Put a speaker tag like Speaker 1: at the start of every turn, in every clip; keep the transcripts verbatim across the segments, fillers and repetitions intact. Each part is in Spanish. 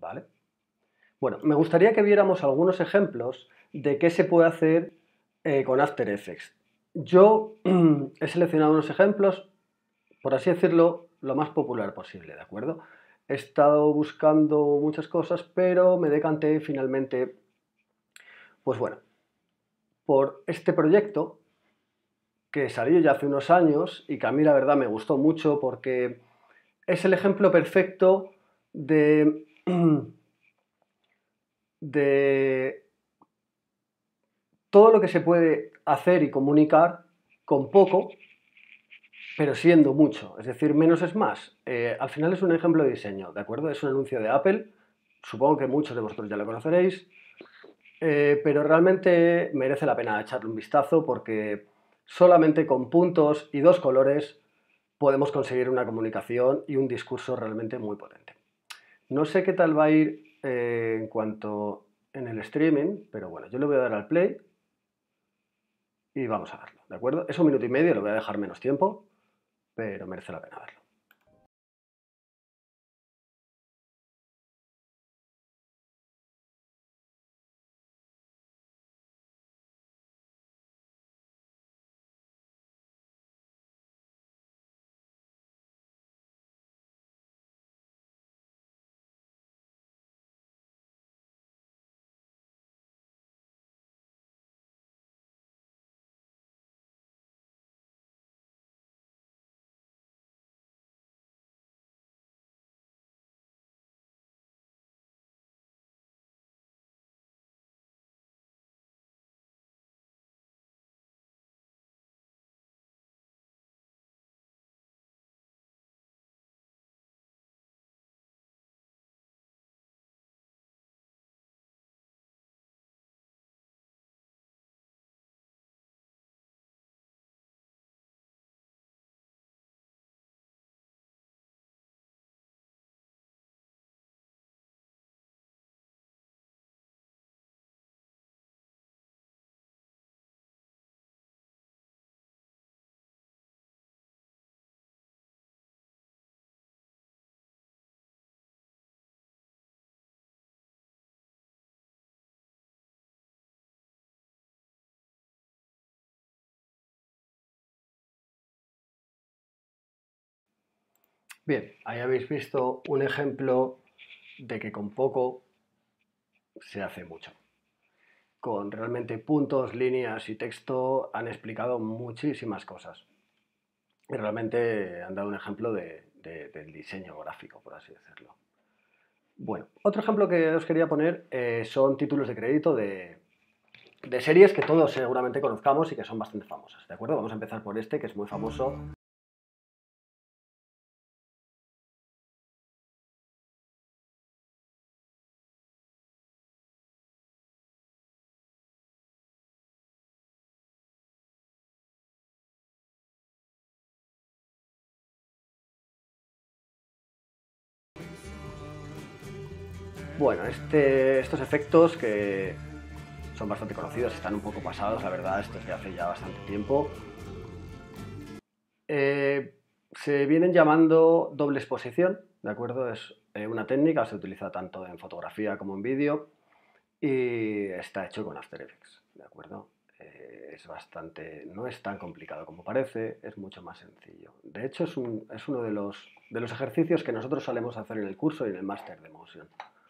Speaker 1: ¿vale? Bueno, me gustaría que viéramos algunos ejemplos de qué se puede hacer eh, con After Effects. Yo he seleccionado unos ejemplos, por así decirlo, lo más popular posible, ¿de acuerdo? He estado buscando muchas cosas, pero me decanté finalmente, pues bueno, por este proyecto que salió ya hace unos años y que a mí la verdad me gustó mucho porque es el ejemplo perfecto de, de todo lo que se puede hacer y comunicar con poco, pero siendo mucho. Es decir, menos es más. Eh, al final es un ejemplo de diseño, ¿de acuerdo? Es un anuncio de Apple. Supongo que muchos de vosotros ya lo conoceréis. Eh, pero realmente merece la pena echarle un vistazo porque solamente con puntos y dos colores podemos conseguir una comunicación y un discurso realmente muy potente. No sé qué tal va a ir eh, en cuanto en el streaming, pero bueno, yo le voy a dar al play y vamos a verlo, ¿de acuerdo? Es un minuto y medio, lo voy a dejar menos tiempo, pero merece la pena verlo. Bien, ahí habéis visto un ejemplo de que con poco se hace mucho. Con realmente puntos, líneas y texto han explicado muchísimas cosas. Y realmente han dado un ejemplo de, de, del diseño gráfico, por así decirlo. Bueno, otro ejemplo que os quería poner eh, son títulos de crédito de, de series que todos seguramente conozcamos y que son bastante famosas, ¿de acuerdo? Vamos a empezar por este, que es muy famoso. Bueno, este, estos efectos que son bastante conocidos, están un poco pasados, la verdad, esto es de hace ya bastante tiempo. Eh, se vienen llamando doble exposición, ¿de acuerdo? Es eh, una técnica, se utiliza tanto en fotografía como en vídeo y está hecho con After Effects, ¿de acuerdo? Eh, es bastante, no es tan complicado como parece, es mucho más sencillo. De hecho, es, un, es uno de los, de los ejercicios que nosotros solemos hacer en el curso y en el máster de Motion.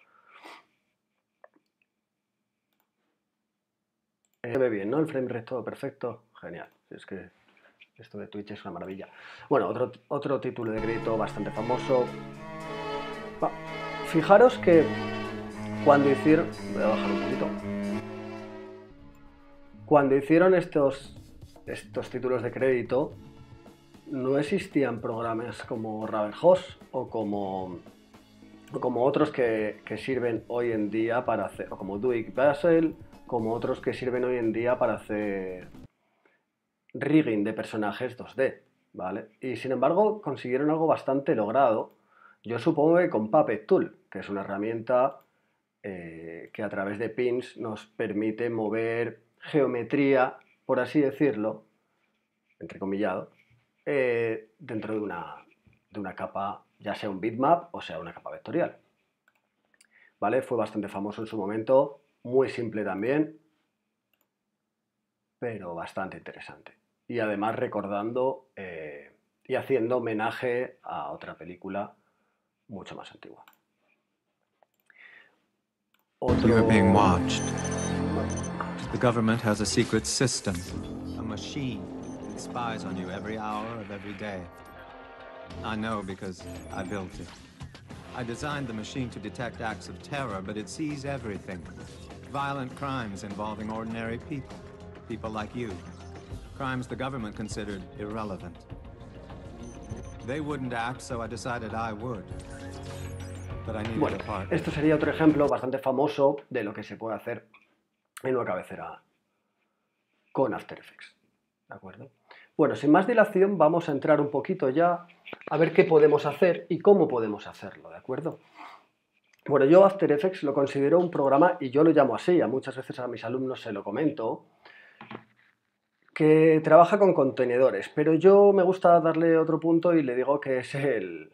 Speaker 1: Eh, se ve bien, ¿no? El frame rate todo perfecto, genial. Es que esto de Twitch es una maravilla. Bueno, otro, otro título de crédito bastante famoso. Va, fijaros que cuando hicieron... Voy a bajar un poquito. Cuando hicieron estos, estos títulos de crédito, no existían programas como Ravenhost o como, o como otros que, que sirven hoy en día para hacer, o como Duik Basel, como otros que sirven hoy en día para hacer rigging de personajes dos D, ¿vale? Y sin embargo consiguieron algo bastante logrado, yo supongo que con Puppet Tool, que es una herramienta eh, que a través de pins nos permite mover geometría, por así decirlo, entrecomillado, eh, dentro de una, de una capa, ya sea un bitmap o sea una capa vectorial. ¿vale? Fue bastante famoso en su momento, muy simple también, pero bastante interesante. Y además recordando eh, y haciendo homenaje a otra película mucho más antigua. Otro...
Speaker 2: You're being watched. The government has a secret system, a machine that spies on you every hour of every day. I know because I built it. I designed the machine to detect acts of terror, but it sees everything. Violent crimes involving ordinary people, people like you. Crimes the government considered irrelevant. They wouldn't act, so I decided I would. But I needed
Speaker 1: Bueno,
Speaker 2: a partner.
Speaker 1: esto sería otro ejemplo bastante famoso de lo que se puede hacer en una cabecera con After Effects. ¿De acuerdo? Bueno, sin más dilación, vamos a entrar un poquito ya a ver qué podemos hacer y cómo podemos hacerlo, ¿de acuerdo? Bueno, yo After Effects lo considero un programa, y yo lo llamo así, a muchas veces a mis alumnos se lo comento, que trabaja con contenedores, pero yo me gusta darle otro punto y le digo que es el,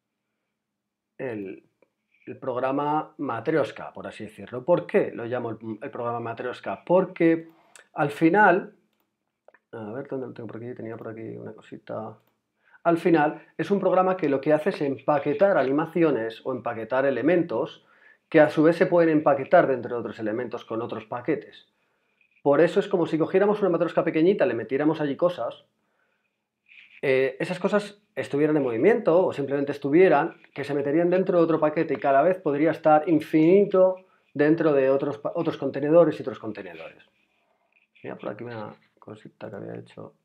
Speaker 1: el, el programa Matryoshka, por así decirlo. ¿Por qué lo llamo el, el programa Matryoshka? Porque al final... A ver, ¿dónde lo tengo por aquí? Tenía por aquí una cosita... Al final, es un programa que lo que hace es empaquetar animaciones o empaquetar elementos que a su vez se pueden empaquetar dentro de otros elementos con otros paquetes. Por eso es como si cogiéramos una matrosca pequeñita, le metiéramos allí cosas, eh, esas cosas estuvieran en movimiento o simplemente estuvieran, que se meterían dentro de otro paquete y cada vez podría estar infinito dentro de otros, otros contenedores y otros contenedores. Mira, por aquí una cosita que había hecho...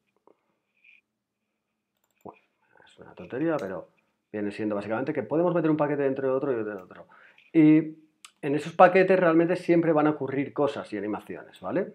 Speaker 1: Bueno, es una tontería, pero viene siendo básicamente que podemos meter un paquete dentro de otro y otro de otro. Y en esos paquetes realmente siempre van a ocurrir cosas y animaciones, ¿vale?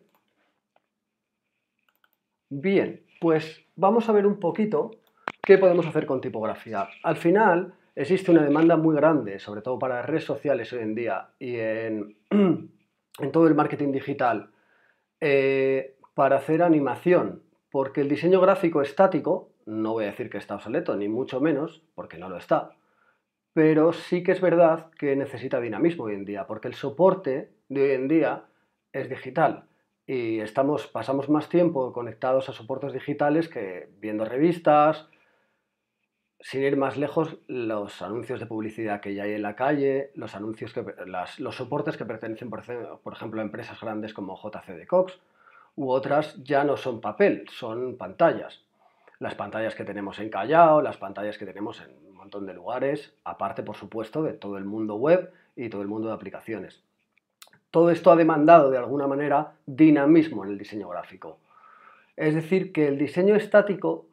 Speaker 1: Bien, pues vamos a ver un poquito qué podemos hacer con tipografía. Al final existe una demanda muy grande, sobre todo para redes sociales hoy en día y en, en todo el marketing digital, eh, para hacer animación, porque el diseño gráfico estático, no voy a decir que está obsoleto, ni mucho menos, porque no lo está, pero sí que es verdad que necesita dinamismo hoy en día, porque el soporte de hoy en día es digital y estamos, pasamos más tiempo conectados a soportes digitales que viendo revistas. Sin ir más lejos, los anuncios de publicidad que ya hay en la calle, los anuncios que, las, los soportes que pertenecen, por ejemplo, por ejemplo, a empresas grandes como J C D Cox, u otras ya no son papel, son pantallas. Las pantallas que tenemos en Callao, las pantallas que tenemos en un montón de lugares, aparte, por supuesto, de todo el mundo web y todo el mundo de aplicaciones. Todo esto ha demandado, de alguna manera, dinamismo en el diseño gráfico. Es decir, que el diseño estático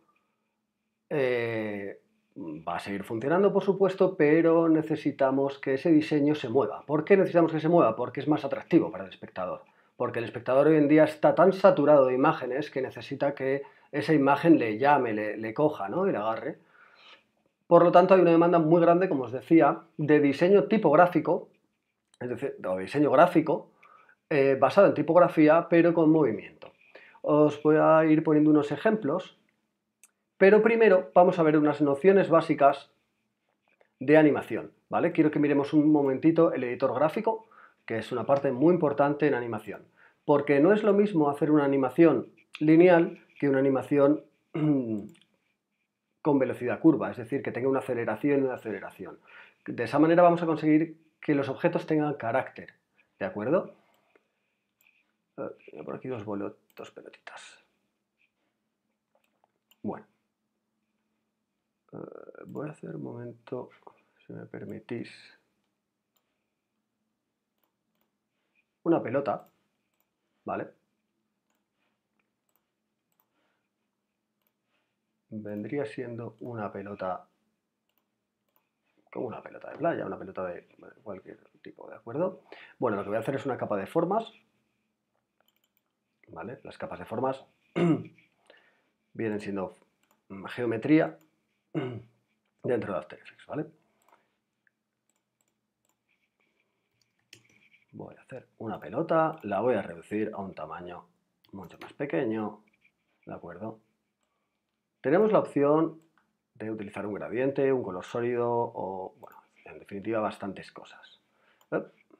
Speaker 1: eh, va a seguir funcionando, por supuesto, pero necesitamos que ese diseño se mueva. ¿Por qué necesitamos que se mueva? Porque es más atractivo para el espectador. Porque el espectador hoy en día está tan saturado de imágenes que necesita que esa imagen le llame, le, le coja, ¿no? Y le agarre. Por lo tanto, hay una demanda muy grande, como os decía, de diseño tipográfico, es decir, de diseño gráfico, eh, basado en tipografía, pero con movimiento. Os voy a ir poniendo unos ejemplos, pero primero vamos a ver unas nociones básicas de animación, ¿vale? Quiero que miremos un momentito el editor gráfico, que es una parte muy importante en animación, porque no es lo mismo hacer una animación lineal que una animación con velocidad curva, es decir, que tenga una aceleración y una aceleración. De esa manera vamos a conseguir que los objetos tengan carácter, ¿de acuerdo? Por aquí dos, bolo, dos pelotitas. Bueno. Uh, voy a hacer un momento, si me permitís, una pelota, ¿vale? Vendría siendo una pelota, como una pelota de playa, una pelota de cualquier tipo, ¿de acuerdo? Bueno, lo que voy a hacer es una capa de formas, ¿vale? Las capas de formas vienen siendo geometría dentro de After Effects, ¿vale? Voy a hacer una pelota, la voy a reducir a un tamaño mucho más pequeño, ¿de acuerdo? Tenemos la opción de utilizar un gradiente, un color sólido o, bueno, en definitiva, bastantes cosas.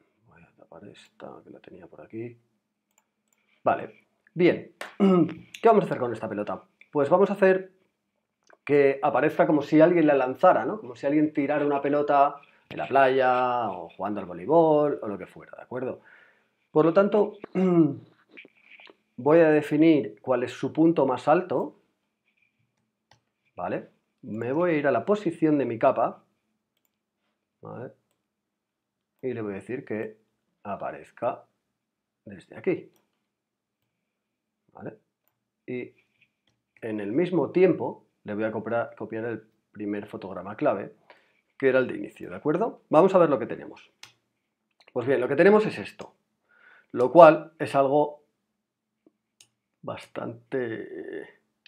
Speaker 1: tapar esta, que la tenía por aquí. Vale, bien. ¿Qué vamos a hacer con esta pelota? Pues vamos a hacer que aparezca como si alguien la lanzara, ¿no? Como si alguien tirara una pelota en la playa o jugando al voleibol o lo que fuera, ¿de acuerdo? Por lo tanto, voy a definir cuál es su punto más alto, ¿vale? Me voy a ir a la posición de mi capa, ¿vale? Y le voy a decir que aparezca desde aquí, ¿vale? Y en el mismo tiempo le voy a copiar, copiar el primer fotograma clave, que era el de inicio, ¿de acuerdo? Vamos a ver lo que tenemos. Pues bien, lo que tenemos es esto, lo cual es algo bastante,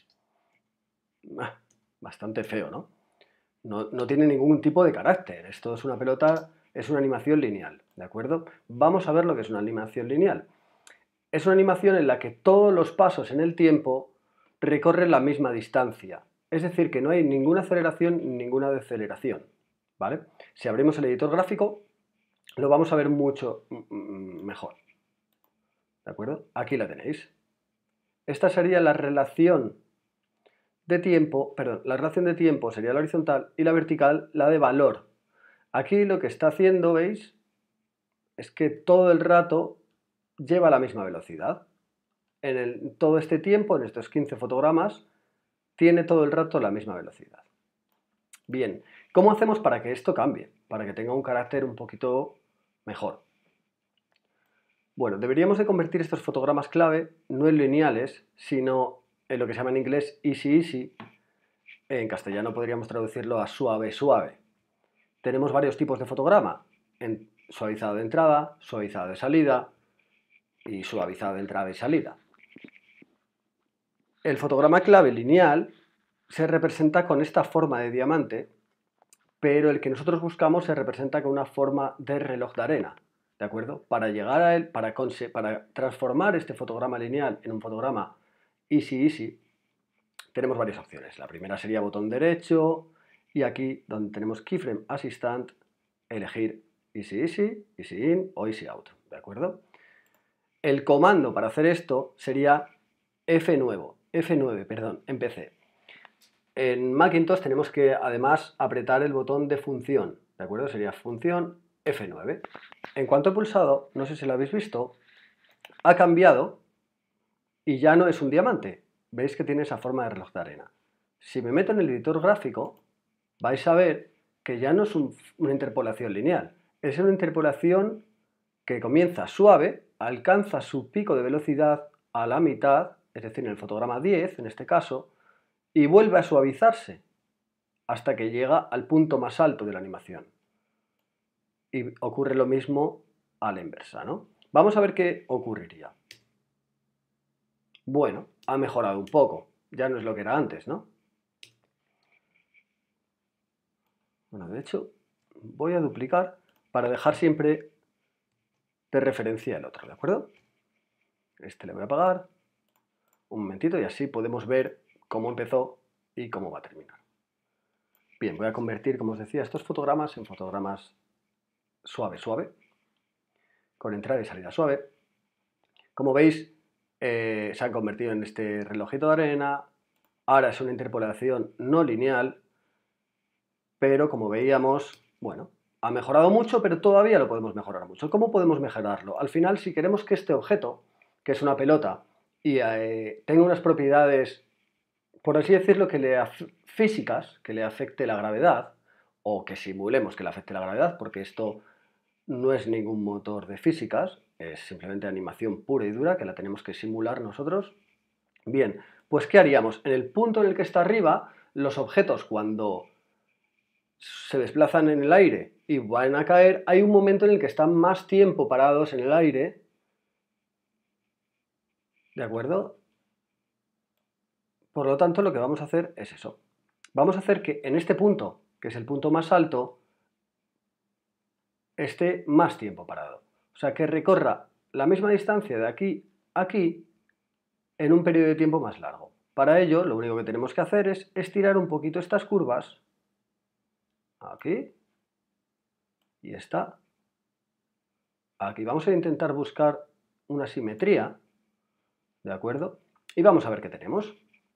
Speaker 1: bastante feo, ¿no? No, no tiene ningún tipo de carácter, esto es una pelota, es una animación lineal, ¿de acuerdo? Vamos a ver lo que es una animación lineal. Es una animación en la que todos los pasos en el tiempo recorren la misma distancia, es decir, que no hay ninguna aceleración ni ninguna deceleración, ¿vale? Si abrimos el editor gráfico, lo vamos a ver mucho mejor, ¿de acuerdo? Aquí la tenéis. Esta sería la relación de tiempo, perdón, la relación de tiempo sería la horizontal y la vertical la de valor. Aquí lo que está haciendo, ¿veis? Es que todo el rato lleva la misma velocidad. En el, todo este tiempo, en estos quince fotogramas, tiene todo el rato la misma velocidad. Bien, ¿cómo hacemos para que esto cambie? Para que tenga un carácter un poquito mejor. Bueno, deberíamos de convertir estos fotogramas clave no en lineales, sino en lo que se llama en inglés easy easy. En castellano podríamos traducirlo a suave suave. Tenemos varios tipos de fotograma, en suavizado de entrada, suavizado de salida y suavizado de entrada y salida. El fotograma clave lineal se representa con esta forma de diamante, pero el que nosotros buscamos se representa con una forma de reloj de arena, ¿de acuerdo? Para llegar a él, para, para transformar este fotograma lineal en un fotograma easy easy, tenemos varias opciones. La primera sería botón derecho y aquí donde tenemos Keyframe Assistant, elegir easy easy, easy in o easy out, ¿de acuerdo? El comando para hacer esto sería F nueve, F nueve, perdón, en P C. En Macintosh tenemos que además apretar el botón de función, ¿de acuerdo? Sería función F nueve. En cuanto he pulsado, no sé si lo habéis visto, ha cambiado y ya no es un diamante. Veis que tiene esa forma de reloj de arena. Si me meto en el editor gráfico, vais a ver que ya no es un, una interpolación lineal, es una interpolación que comienza suave, alcanza su pico de velocidad a la mitad, es decir, en el fotograma diez, en este caso, y vuelve a suavizarse hasta que llega al punto más alto de la animación. Y ocurre lo mismo a la inversa, ¿no? Vamos a ver qué ocurriría. Bueno, ha mejorado un poco, ya no es lo que era antes, ¿no? Bueno, de hecho, voy a duplicar para dejar siempre de referencia el otro, ¿de acuerdo? Este le voy a apagar un momentito y así podemos ver cómo empezó y cómo va a terminar. Bien, voy a convertir, como os decía, estos fotogramas en fotogramas suave, suave, con entrada y salida suave. Como veis, eh, se han convertido en este relojito de arena. Ahora es una interpolación no lineal, pero como veíamos, bueno, ha mejorado mucho, pero todavía lo podemos mejorar mucho. ¿Cómo podemos mejorarlo? Al final, si queremos que este objeto, que es una pelota, y eh, tenga unas propiedades, por así decirlo, que le físicas, que le afecte la gravedad, o que simulemos que le afecte la gravedad, porque esto no es ningún motor de físicas, es simplemente animación pura y dura que la tenemos que simular nosotros. Bien, pues ¿qué haríamos? En el punto en el que está arriba, los objetos cuando se desplazan en el aire y van a caer, hay un momento en el que están más tiempo parados en el aire, ¿de acuerdo? Por lo tanto, lo que vamos a hacer es eso. Vamos a hacer que en este punto, que es el punto más alto, esté más tiempo parado. O sea, que recorra la misma distancia de aquí a aquí en un periodo de tiempo más largo. Para ello, lo único que tenemos que hacer es estirar un poquito estas curvas, aquí, y esta, aquí. Vamos a intentar buscar una simetría, ¿de acuerdo? Y vamos a ver qué tenemos.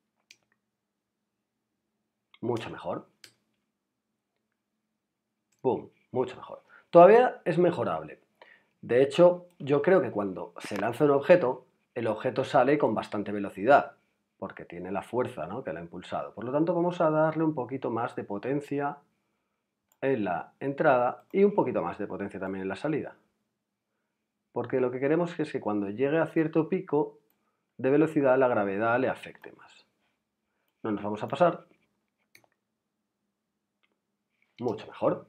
Speaker 1: Mucho mejor. ¡Pum! Mucho mejor. Todavía es mejorable. De hecho, yo creo que cuando se lanza un objeto, el objeto sale con bastante velocidad, porque tiene la fuerza, ¿no?, que lo ha impulsado. Por lo tanto, vamos a darle un poquito más de potencia en la entrada y un poquito más de potencia también en la salida. Porque lo que queremos es que cuando llegue a cierto pico de velocidad, la gravedad le afecte más. No nos vamos a pasar. Mucho mejor.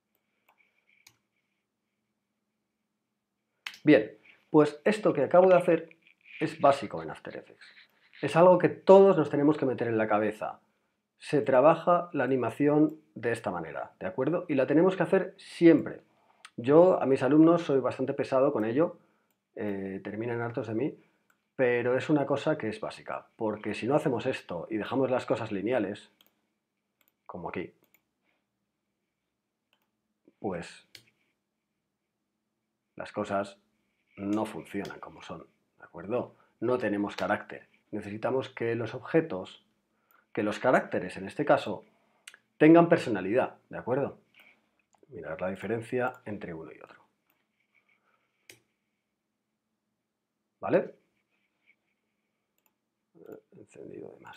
Speaker 1: Bien, pues esto que acabo de hacer es básico en After Effects. Es algo que todos nos tenemos que meter en la cabeza. Se trabaja la animación de esta manera, ¿de acuerdo? Y la tenemos que hacer siempre. Yo a mis alumnos soy bastante pesado con ello, eh, terminan hartos de mí, pero es una cosa que es básica, porque si no hacemos esto y dejamos las cosas lineales, como aquí, pues las cosas no funcionan como son, ¿de acuerdo? No tenemos carácter. Necesitamos que los objetos, que los caracteres en este caso, tengan personalidad, ¿de acuerdo? Mirad la diferencia entre uno y otro. ¿Vale? Encendido de más.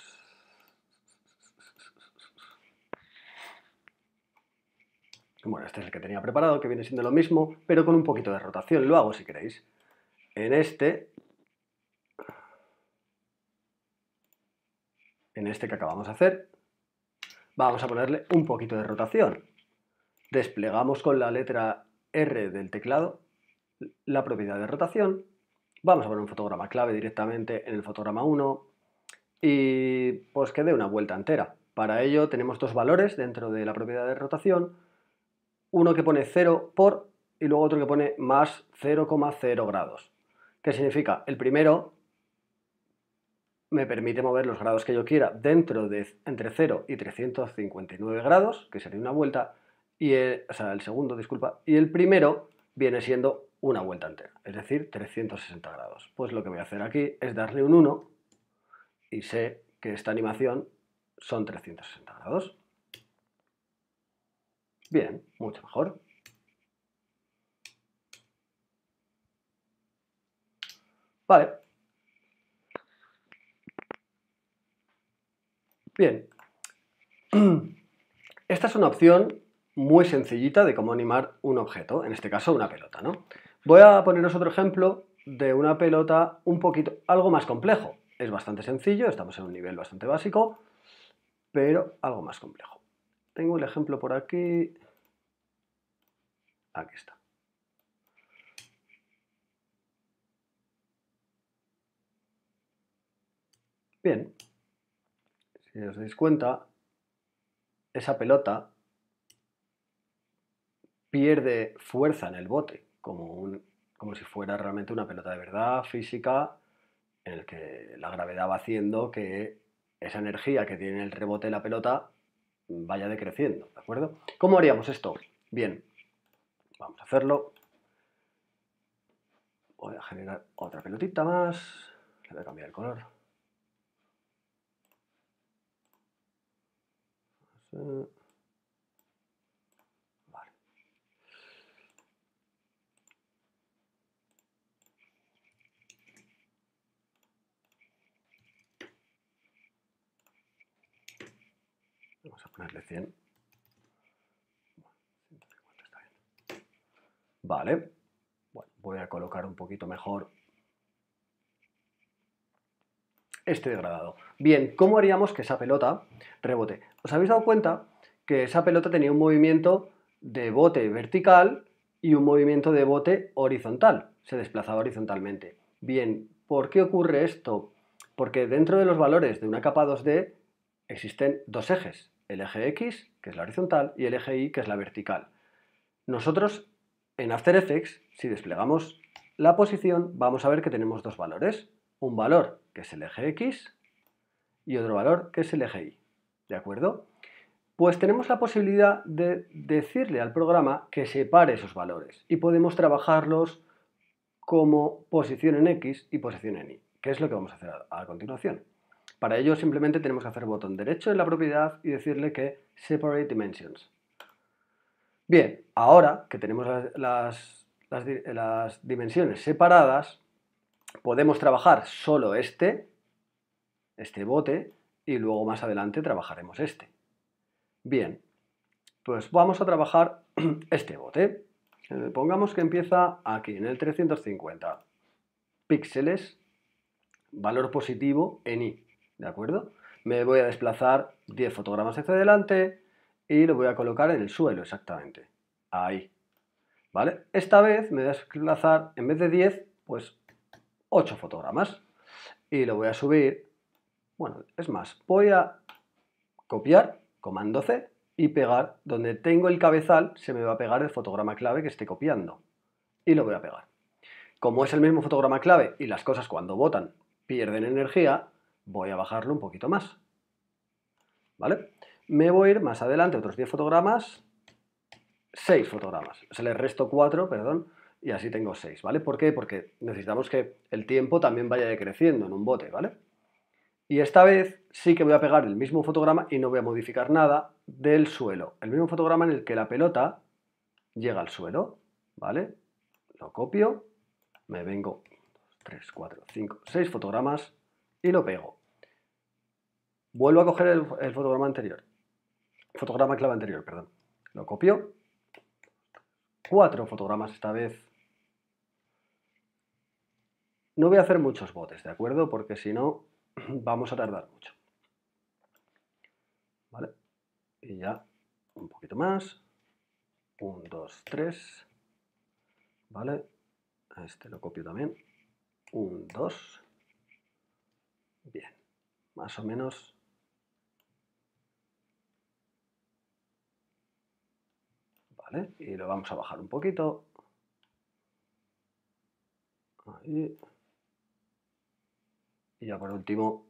Speaker 1: Bueno, este es el que tenía preparado, que viene siendo lo mismo, pero con un poquito de rotación. Lo hago si queréis. En este, en este que acabamos de hacer, vamos a ponerle un poquito de rotación. Desplegamos con la letra R del teclado la propiedad de rotación. Vamos a poner un fotograma clave directamente en el fotograma uno y pues que dé una vuelta entera. Para ello tenemos dos valores dentro de la propiedad de rotación. Uno que pone cero por y luego otro que pone más cero coma cero grados. ¿Qué significa? El primero me permite mover los grados que yo quiera dentro de entre cero y trescientos cincuenta y nueve grados, que sería una vuelta, y el, o sea, el segundo, disculpa, y el primero viene siendo una vuelta entera, es decir, trescientos sesenta grados. Pues lo que voy a hacer aquí es darle un uno y sé que esta animación son trescientos sesenta grados. Bien, mucho mejor. Vale. Bien. Esta es una opción muy sencillita de cómo animar un objeto, en este caso una pelota, ¿no? Voy a poneros otro ejemplo de una pelota un poquito, algo más complejo. Es bastante sencillo, estamos en un nivel bastante básico, pero algo más complejo. Tengo el ejemplo por aquí. Aquí está. Bien. Si os dais cuenta, esa pelota pierde fuerza en el bote, como, un, como si fuera realmente una pelota de verdad, física, en el que la gravedad va haciendo que esa energía que tiene el rebote de la pelota vaya decreciendo, ¿de acuerdo? ¿Cómo haríamos esto? Bien, vamos a hacerlo. Voy a generar otra pelotita más. Le voy a cambiar el color. Vale. Vamos a ponerle cien. ciento cincuenta está bien. Vale. Bueno, voy a colocar un poquito mejor este degradado. Bien, ¿cómo haríamos que esa pelota rebote? ¿Os habéis dado cuenta que esa pelota tenía un movimiento de bote vertical y un movimiento de bote horizontal? Se desplazaba horizontalmente. Bien, ¿por qué ocurre esto? Porque dentro de los valores de una capa dos D existen dos ejes, el eje X, que es la horizontal, y el eje Y, que es la vertical. Nosotros en After Effects, si desplegamos la posición, vamos a ver que tenemos dos valores. Un valor que es el eje X y otro valor que es el eje Y. ¿De acuerdo? Pues tenemos la posibilidad de decirle al programa que separe esos valores y podemos trabajarlos como posición en X y posición en Y, que es lo que vamos a hacer a, a continuación. Para ello simplemente tenemos que hacer botón derecho en la propiedad y decirle que separate dimensions. Bien, ahora que tenemos las, las, las, las dimensiones separadas, podemos trabajar solo este, este bote, y luego más adelante trabajaremos este. Bien, pues vamos a trabajar este bote. Pongamos que empieza aquí, en el trescientos cincuenta píxeles, valor positivo en Y, ¿de acuerdo? Me voy a desplazar diez fotogramas hacia adelante y lo voy a colocar en el suelo exactamente, ahí, ¿vale? Esta vez me voy a desplazar, en vez de diez, pues ocho fotogramas y lo voy a subir, bueno, es más, voy a copiar, comando C, y pegar, donde tengo el cabezal, se me va a pegar el fotograma clave que esté copiando. Y lo voy a pegar. Como es el mismo fotograma clave y las cosas cuando botan pierden energía, voy a bajarlo un poquito más. ¿Vale? Me voy a ir más adelante, otros diez fotogramas, seis fotogramas. Se les resto cuatro, perdón, y así tengo seis, ¿vale? ¿Por qué? Porque necesitamos que el tiempo también vaya decreciendo en un bote, ¿vale? Y esta vez sí que voy a pegar el mismo fotograma y no voy a modificar nada del suelo. El mismo fotograma en el que la pelota llega al suelo, ¿vale? Lo copio, me vengo tres, cuatro, cinco, seis fotogramas y lo pego. Vuelvo a coger el, el fotograma anterior, fotograma clave anterior, perdón. Lo copio, cuatro fotogramas esta vez. No voy a hacer muchos botes, ¿de acuerdo? Porque si no, vamos a tardar mucho. ¿Vale? Y ya, un poquito más. uno, dos, tres. ¿Vale? Este lo copio también. uno, dos. Bien. Más o menos. ¿Vale? Y lo vamos a bajar un poquito. Ahí. Y ya por último.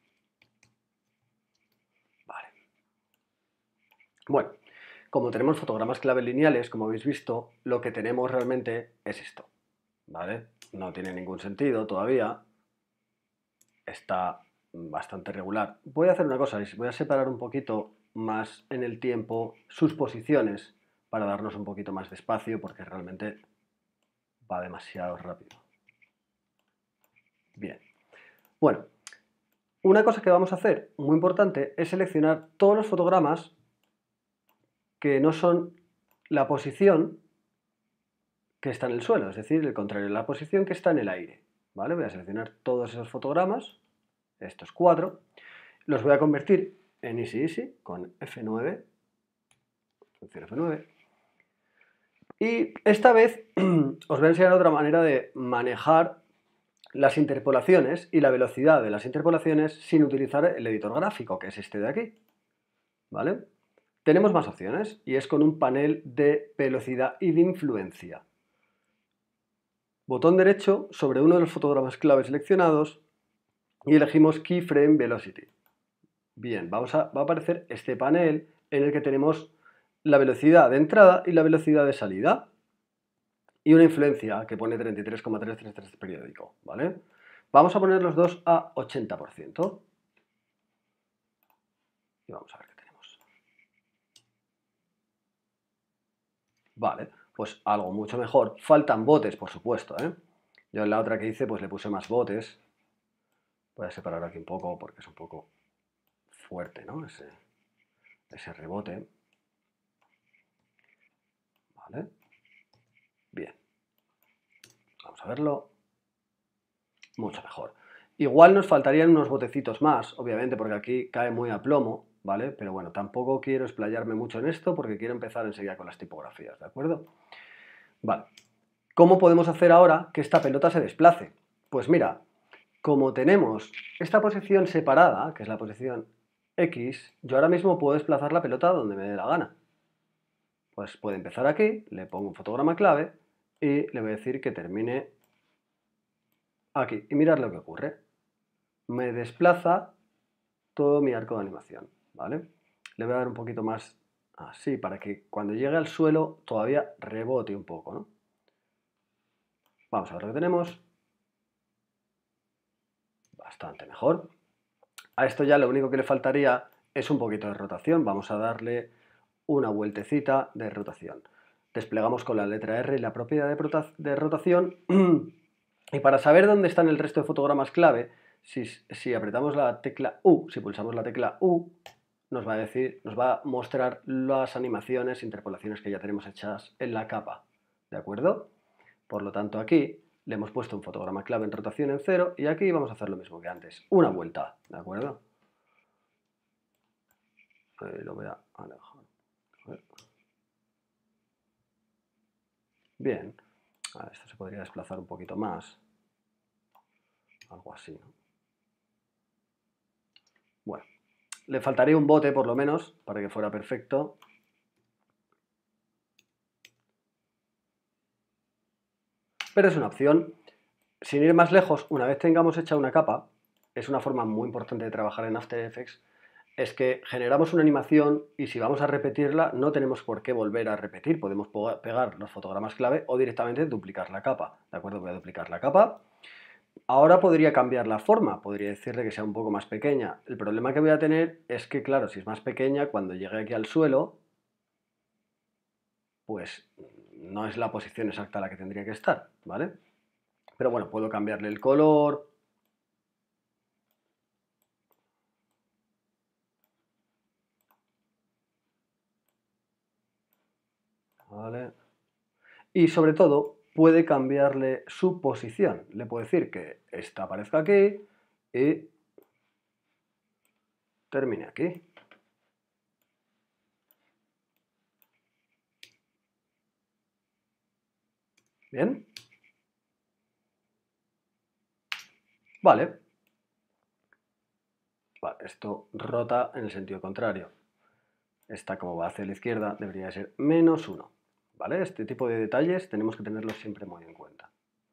Speaker 1: Vale. Bueno. Como tenemos fotogramas clave lineales, como habéis visto, lo que tenemos realmente es esto, ¿vale? No tiene ningún sentido todavía, está bastante regular. Voy a hacer una cosa, voy a separar un poquito más en el tiempo sus posiciones para darnos un poquito más de espacio, porque realmente va demasiado rápido. Bien. Bueno, una cosa que vamos a hacer, muy importante, es seleccionar todos los fotogramas que no son la posición que está en el suelo, es decir, el contrario, la posición que está en el aire. ¿Vale? Voy a seleccionar todos esos fotogramas, estos cuatro, los voy a convertir en Easy Easy con F nueve, función F nueve, y esta vez os voy a enseñar otra manera de manejar las interpolaciones y la velocidad de las interpolaciones sin utilizar el editor gráfico, que es este de aquí. ¿Vale? Tenemos más opciones y es con un panel de velocidad y de influencia. Botón derecho sobre uno de los fotogramas clave seleccionados y elegimos Keyframe Velocity. Bien, vamos a, va a aparecer este panel en el que tenemos la velocidad de entrada y la velocidad de salida y una influencia que pone treinta y tres coma trescientos treinta y tres periódico, ¿vale? Vamos a poner los dos a ochenta por ciento y vamos a ver qué tenemos. Vale, pues algo mucho mejor. Faltan botes, por supuesto, ¿eh? Yo en la otra que hice pues le puse más botes. Voy a separar aquí un poco porque es un poco fuerte, ¿no? Ese, ese rebote. Vale. Bien. Vamos a verlo. Mucho mejor. Igual nos faltarían unos botecitos más, obviamente, porque aquí cae muy a plomo, ¿vale? Pero bueno, tampoco quiero explayarme mucho en esto porque quiero empezar enseguida con las tipografías, ¿de acuerdo? Vale. ¿Cómo podemos hacer ahora que esta pelota se desplace? Pues mira, como tenemos esta posición separada, que es la posición X, yo ahora mismo puedo desplazar la pelota donde me dé la gana. Pues puede empezar aquí, le pongo un fotograma clave y le voy a decir que termine aquí. Y mirad lo que ocurre. Me desplaza todo mi arco de animación, ¿vale? Le voy a dar un poquito más así, para que cuando llegue al suelo todavía rebote un poco, ¿no? Vamos a ver lo que tenemos. Bastante mejor. A esto ya lo único que le faltaría es un poquito de rotación. Vamos a darle una vueltecita de rotación. Desplegamos con la letra R la propiedad de, de rotación. Y para saber dónde están el resto de fotogramas clave, si, si apretamos la tecla U, si pulsamos la tecla U, nos va a decir, nos va a mostrar las animaciones, interpolaciones que ya tenemos hechas en la capa, ¿de acuerdo? Por lo tanto, aquí le hemos puesto un fotograma clave en rotación en cero y aquí vamos a hacer lo mismo que antes, una vuelta, ¿de acuerdo? Eh, lo voy a alejar. A ver. Bien, a esto se podría desplazar un poquito más, algo así, ¿no? Bueno, le faltaría un bote por lo menos para que fuera perfecto. Pero es una opción. Sin ir más lejos, una vez tengamos hecha una capa, es una forma muy importante de trabajar en After Effects, es que generamos una animación y si vamos a repetirla no tenemos por qué volver a repetir, podemos pegar los fotogramas clave o directamente duplicar la capa, ¿de acuerdo? Voy a duplicar la capa. Ahora podría cambiar la forma, podría decirle que sea un poco más pequeña. El problema que voy a tener es que, claro, si es más pequeña, cuando llegue aquí al suelo, pues no es la posición exacta a la que tendría que estar, ¿vale? Pero bueno, puedo cambiarle el color. ¿Vale? Y sobre todo, puede cambiarle su posición. Le puedo decir que esta aparezca aquí y termine aquí. ¿Bien? Vale. Vale, esto rota en el sentido contrario. Esta, como va hacia la izquierda, debería ser menos uno. ¿Vale? Este tipo de detalles tenemos que tenerlos siempre muy en cuenta.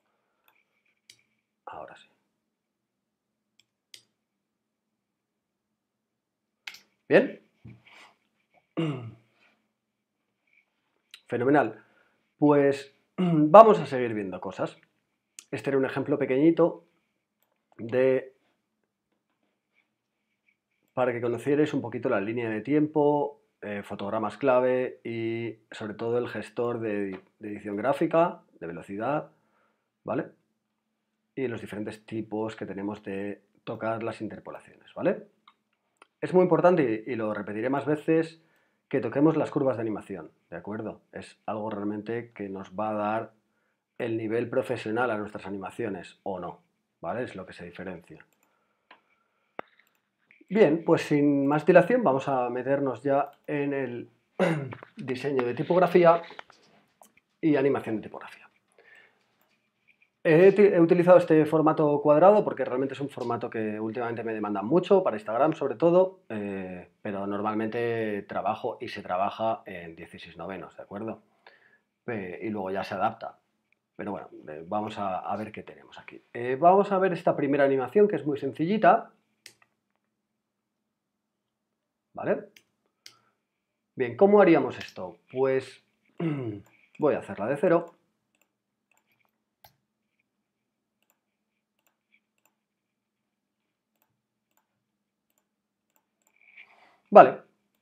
Speaker 1: Ahora sí. ¿Bien? Fenomenal. Pues vamos a seguir viendo cosas. Este era un ejemplo pequeñito de para que conocierais un poquito la línea de tiempo, eh, fotogramas clave y sobre todo el gestor de, de edición gráfica, de velocidad, ¿vale? Y los diferentes tipos que tenemos de tocar las interpolaciones, ¿vale? Es muy importante, y lo repetiré más veces, que toquemos las curvas de animación, ¿de acuerdo? Es algo realmente que nos va a dar el nivel profesional a nuestras animaciones, o no, ¿vale? Es lo que se diferencia. Bien, pues sin más dilación vamos a meternos ya en el diseño de tipografía y animación de tipografía. He, he utilizado este formato cuadrado porque realmente es un formato que últimamente me demanda mucho, para Instagram sobre todo, eh, pero normalmente trabajo y se trabaja en dieciséis novenos, ¿de acuerdo? Eh, y luego ya se adapta. Pero bueno, eh, vamos a, a ver qué tenemos aquí. Eh, vamos a ver esta primera animación que es muy sencillita. ¿Vale? Bien, ¿cómo haríamos esto? Pues voy a hacerla de cero. Vale.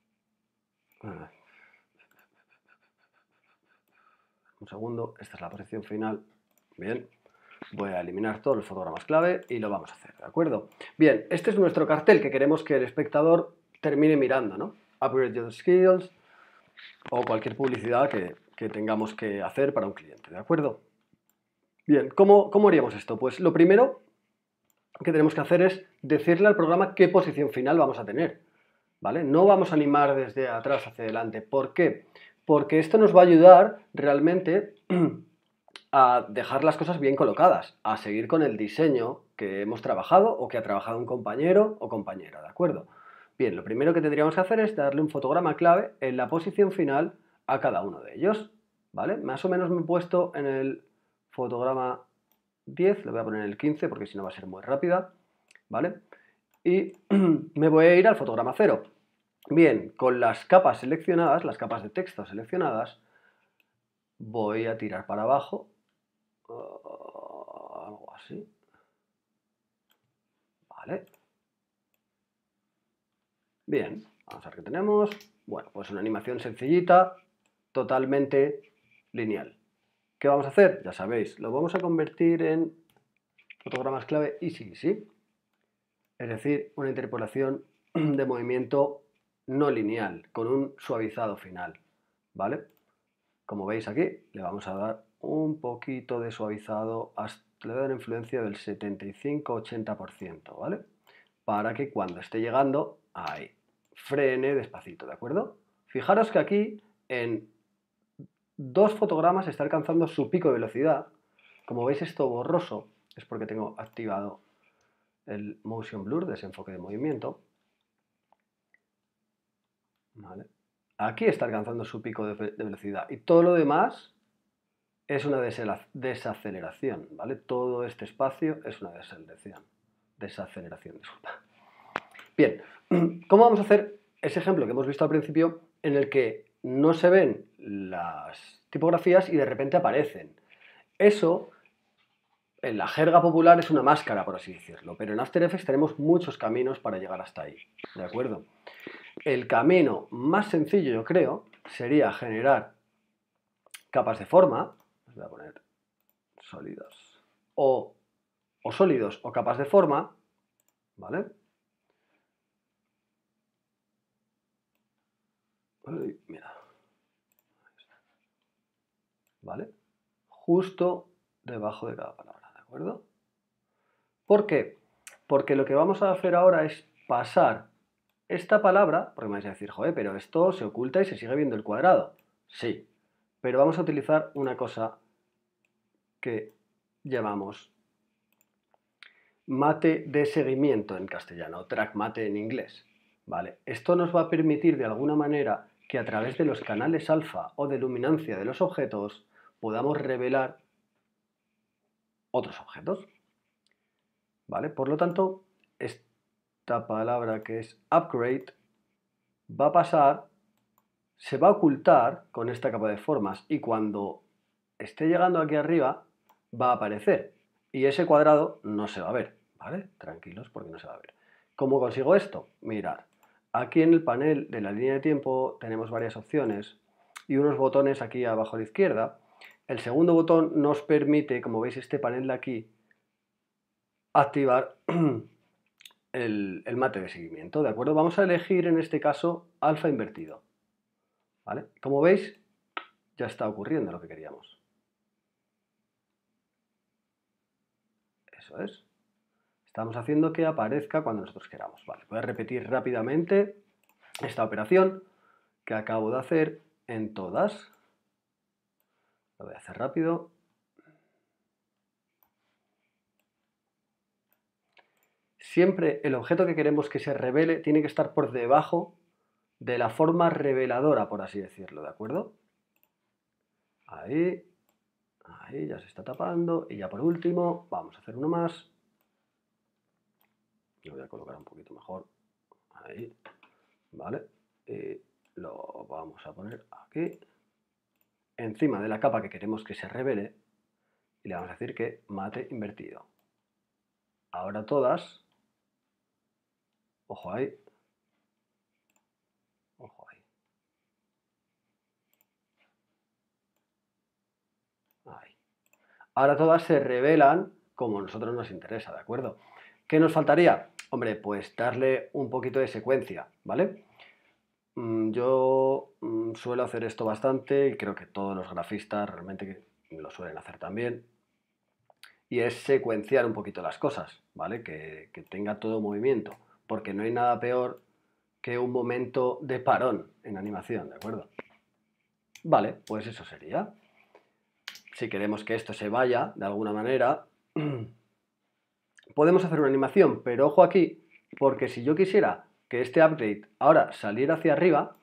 Speaker 1: Un segundo, esta es la posición final. Bien. Voy a eliminar todos los fotogramas clave y lo vamos a hacer, ¿de acuerdo? Bien, este es nuestro cartel que queremos que el espectador termine mirando, ¿no? Upgrade your skills o cualquier publicidad que, que tengamos que hacer para un cliente, ¿de acuerdo? Bien, ¿cómo, ¿cómo haríamos esto? Pues lo primero que tenemos que hacer es decirle al programa qué posición final vamos a tener, ¿vale? No vamos a animar desde atrás hacia adelante. ¿Por qué? Porque esto nos va a ayudar realmente a dejar las cosas bien colocadas, a seguir con el diseño que hemos trabajado o que ha trabajado un compañero o compañera, ¿de acuerdo? Bien, lo primero que tendríamos que hacer es darle un fotograma clave en la posición final a cada uno de ellos, ¿vale? Más o menos me he puesto en el fotograma diez, lo voy a poner en el quince porque si no va a ser muy rápida, ¿vale? Y me voy a ir al fotograma cero. Bien, con las capas seleccionadas, las capas de texto seleccionadas, voy a tirar para abajo, uh, algo así, vale. Bien, vamos a ver qué tenemos. Bueno, pues una animación sencillita, totalmente lineal. ¿Qué vamos a hacer? Ya sabéis, lo vamos a convertir en fotogramas clave Easy Easy, es decir, una interpolación de movimiento no lineal, con un suavizado final, ¿vale? Como veis aquí, le vamos a dar un poquito de suavizado, hasta, le voy a dar influencia del setenta y cinco a ochenta por ciento, ¿vale? Para que cuando esté llegando, ahí, frene despacito, ¿de acuerdo? Fijaros que aquí en dos fotogramas está alcanzando su pico de velocidad. Como veis esto borroso es porque tengo activado el Motion Blur, desenfoque de movimiento. ¿Vale? Aquí está alcanzando su pico de, de velocidad y todo lo demás es una desaceleración, ¿vale? Todo este espacio es una desaceleración, desaceleración, disculpa. Bien, ¿cómo vamos a hacer ese ejemplo que hemos visto al principio en el que no se ven las tipografías y de repente aparecen? Eso, en la jerga popular, es una máscara, por así decirlo, pero en After Effects tenemos muchos caminos para llegar hasta ahí, ¿de acuerdo? El camino más sencillo, yo creo, sería generar capas de forma, voy a poner sólidos, o, o sólidos o capas de forma, ¿vale? Ay, mira, ¿vale? Justo debajo de cada palabra, ¿de acuerdo? ¿Por qué? Porque lo que vamos a hacer ahora es pasar esta palabra, porque me vais a decir, joder, pero esto se oculta y se sigue viendo el cuadrado. Sí, pero vamos a utilizar una cosa que llamamos mate de seguimiento en castellano, track mate en inglés. ¿Vale? Esto nos va a permitir de alguna manera que a través de los canales alfa o de luminancia de los objetos podamos revelar otros objetos. ¿Vale? Por lo tanto, esta palabra que es upgrade va a pasar, se va a ocultar con esta capa de formas y cuando esté llegando aquí arriba va a aparecer y ese cuadrado no se va a ver, ¿vale? Tranquilos porque no se va a ver. ¿Cómo consigo esto? Mirad, aquí en el panel de la línea de tiempo tenemos varias opciones y unos botones aquí abajo a la izquierda. El segundo botón nos permite, como veis este panel de aquí, activar el, el mate de seguimiento, ¿de acuerdo? Vamos a elegir en este caso alfa invertido, ¿vale? Como veis, ya está ocurriendo lo que queríamos. Eso es. Estamos haciendo que aparezca cuando nosotros queramos. Vale, voy a repetir rápidamente esta operación que acabo de hacer en todas. Lo voy a hacer rápido. Siempre el objeto que queremos que se revele tiene que estar por debajo de la forma reveladora, por así decirlo, ¿de acuerdo? Ahí, ahí ya se está tapando. Y ya por último, vamos a hacer uno más. Lo voy a colocar un poquito mejor. Ahí, ¿vale? Y lo vamos a poner aquí, encima de la capa que queremos que se revele, y le vamos a decir que mate invertido. Ahora todas, ojo ahí, ojo ahí. Ahí. Ahora todas se revelan como a nosotros nos interesa, ¿de acuerdo? ¿Qué nos faltaría? Hombre, pues darle un poquito de secuencia, ¿vale? Yo suelo hacer esto bastante y creo que todos los grafistas realmente lo suelen hacer también. Y es secuenciar un poquito las cosas, ¿vale? Que, que tenga todo movimiento, porque no hay nada peor que un momento de parón en animación, ¿de acuerdo? Vale, pues eso sería. Si queremos que esto se vaya de alguna manera, podemos hacer una animación, pero ojo aquí, porque si yo quisiera que este upgrade ahora saliera hacia arriba,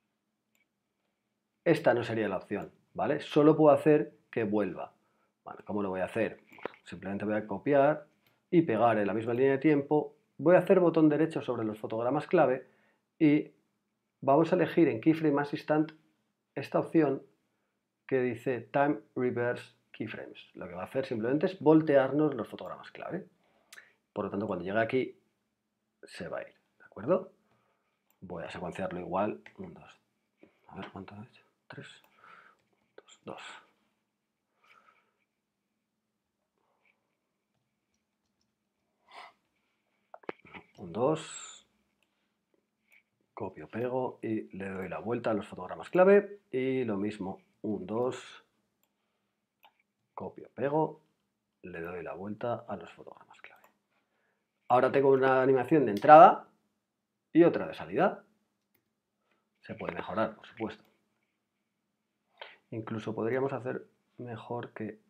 Speaker 1: esta no sería la opción, ¿vale? Solo puedo hacer que vuelva. Bueno, ¿cómo lo voy a hacer? Simplemente voy a copiar y pegar en la misma línea de tiempo. Voy a hacer botón derecho sobre los fotogramas clave y vamos a elegir en Keyframe Assistant esta opción que dice Time Reverse Keyframes. Lo que va a hacer simplemente es voltearnos los fotogramas clave. Por lo tanto, cuando llegue aquí, se va a ir, ¿de acuerdo? Voy a secuenciarlo igual. Un, dos. A ver, ¿cuánto he hecho? Tres. Dos, dos. Un dos. Copio, pego y le doy la vuelta a los fotogramas clave. Y lo mismo, un dos. Copio, pego. Le doy la vuelta a los fotogramas clave. Ahora tengo una animación de entrada y otra de salida. Se puede mejorar, por supuesto. Incluso podríamos hacer mejor que...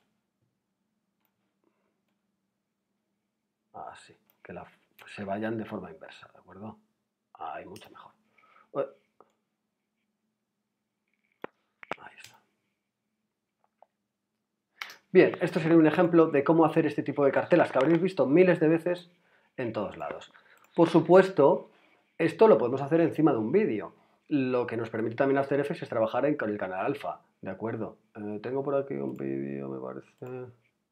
Speaker 1: Así, que la... se vayan de forma inversa, ¿de acuerdo? Ahí, mucho mejor. Ahí está. Bien, esto sería un ejemplo de cómo hacer este tipo de cartelas que habréis visto miles de veces en todos lados. Por supuesto, esto lo podemos hacer encima de un vídeo. Lo que nos permite también After Effects es trabajar en, con el canal alfa, ¿de acuerdo? Eh, tengo por aquí un vídeo, me parece...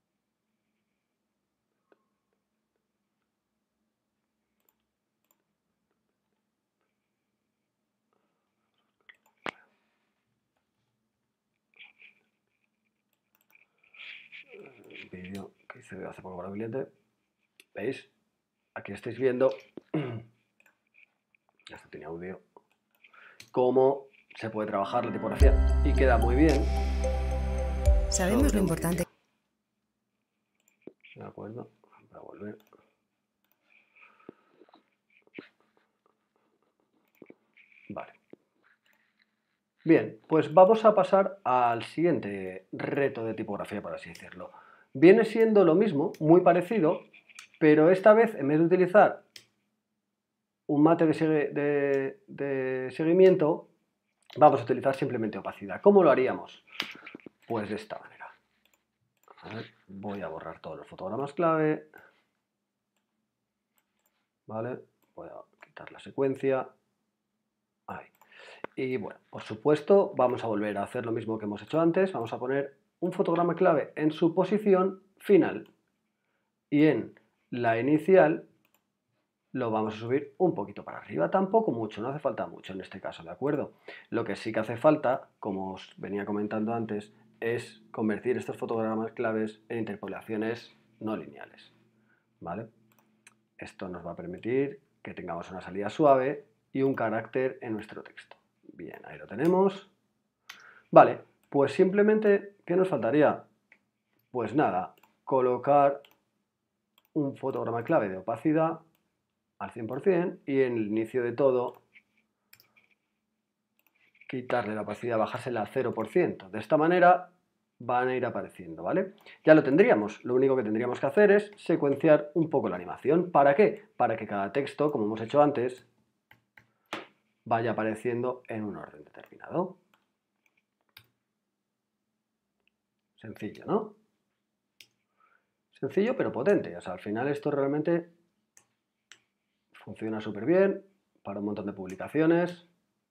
Speaker 1: Un vídeo que hice hace poco para un cliente. ¿Veis? Aquí estáis viendo... Esto tiene audio. Cómo se puede trabajar la tipografía y queda muy bien.
Speaker 3: Sabemos lo importante.
Speaker 1: De acuerdo, para volver. Vale. Bien, pues vamos a pasar al siguiente reto de tipografía, por así decirlo. Viene siendo lo mismo, muy parecido, pero esta vez en vez de utilizar un mate de, segui de, de seguimiento, vamos a utilizar simplemente opacidad. ¿Cómo lo haríamos? Pues de esta manera. A ver, voy a borrar todos los fotogramas clave. ¿Vale? Voy a quitar la secuencia. Ahí. Y bueno, por supuesto, vamos a volver a hacer lo mismo que hemos hecho antes. Vamos a poner un fotograma clave en su posición final. Y en la inicial lo vamos a subir un poquito para arriba. Tampoco mucho, no hace falta mucho en este caso, ¿de acuerdo? Lo que sí que hace falta, como os venía comentando antes, es convertir estos fotogramas claves en interpolaciones no lineales, ¿vale? Esto nos va a permitir que tengamos una salida suave y un carácter en nuestro texto. Bien, ahí lo tenemos. Vale, pues simplemente, ¿qué nos faltaría? Pues nada, colocar un fotograma clave de opacidad al cien por cien y en el inicio de todo quitarle la opacidad, bajársela al cero por ciento. De esta manera van a ir apareciendo, ¿vale? Ya lo tendríamos. Lo único que tendríamos que hacer es secuenciar un poco la animación. ¿Para qué? Para que cada texto, como hemos hecho antes, vaya apareciendo en un orden determinado. Sencillo, ¿no? Sencillo pero potente. O sea, al final esto realmente funciona súper bien para un montón de publicaciones.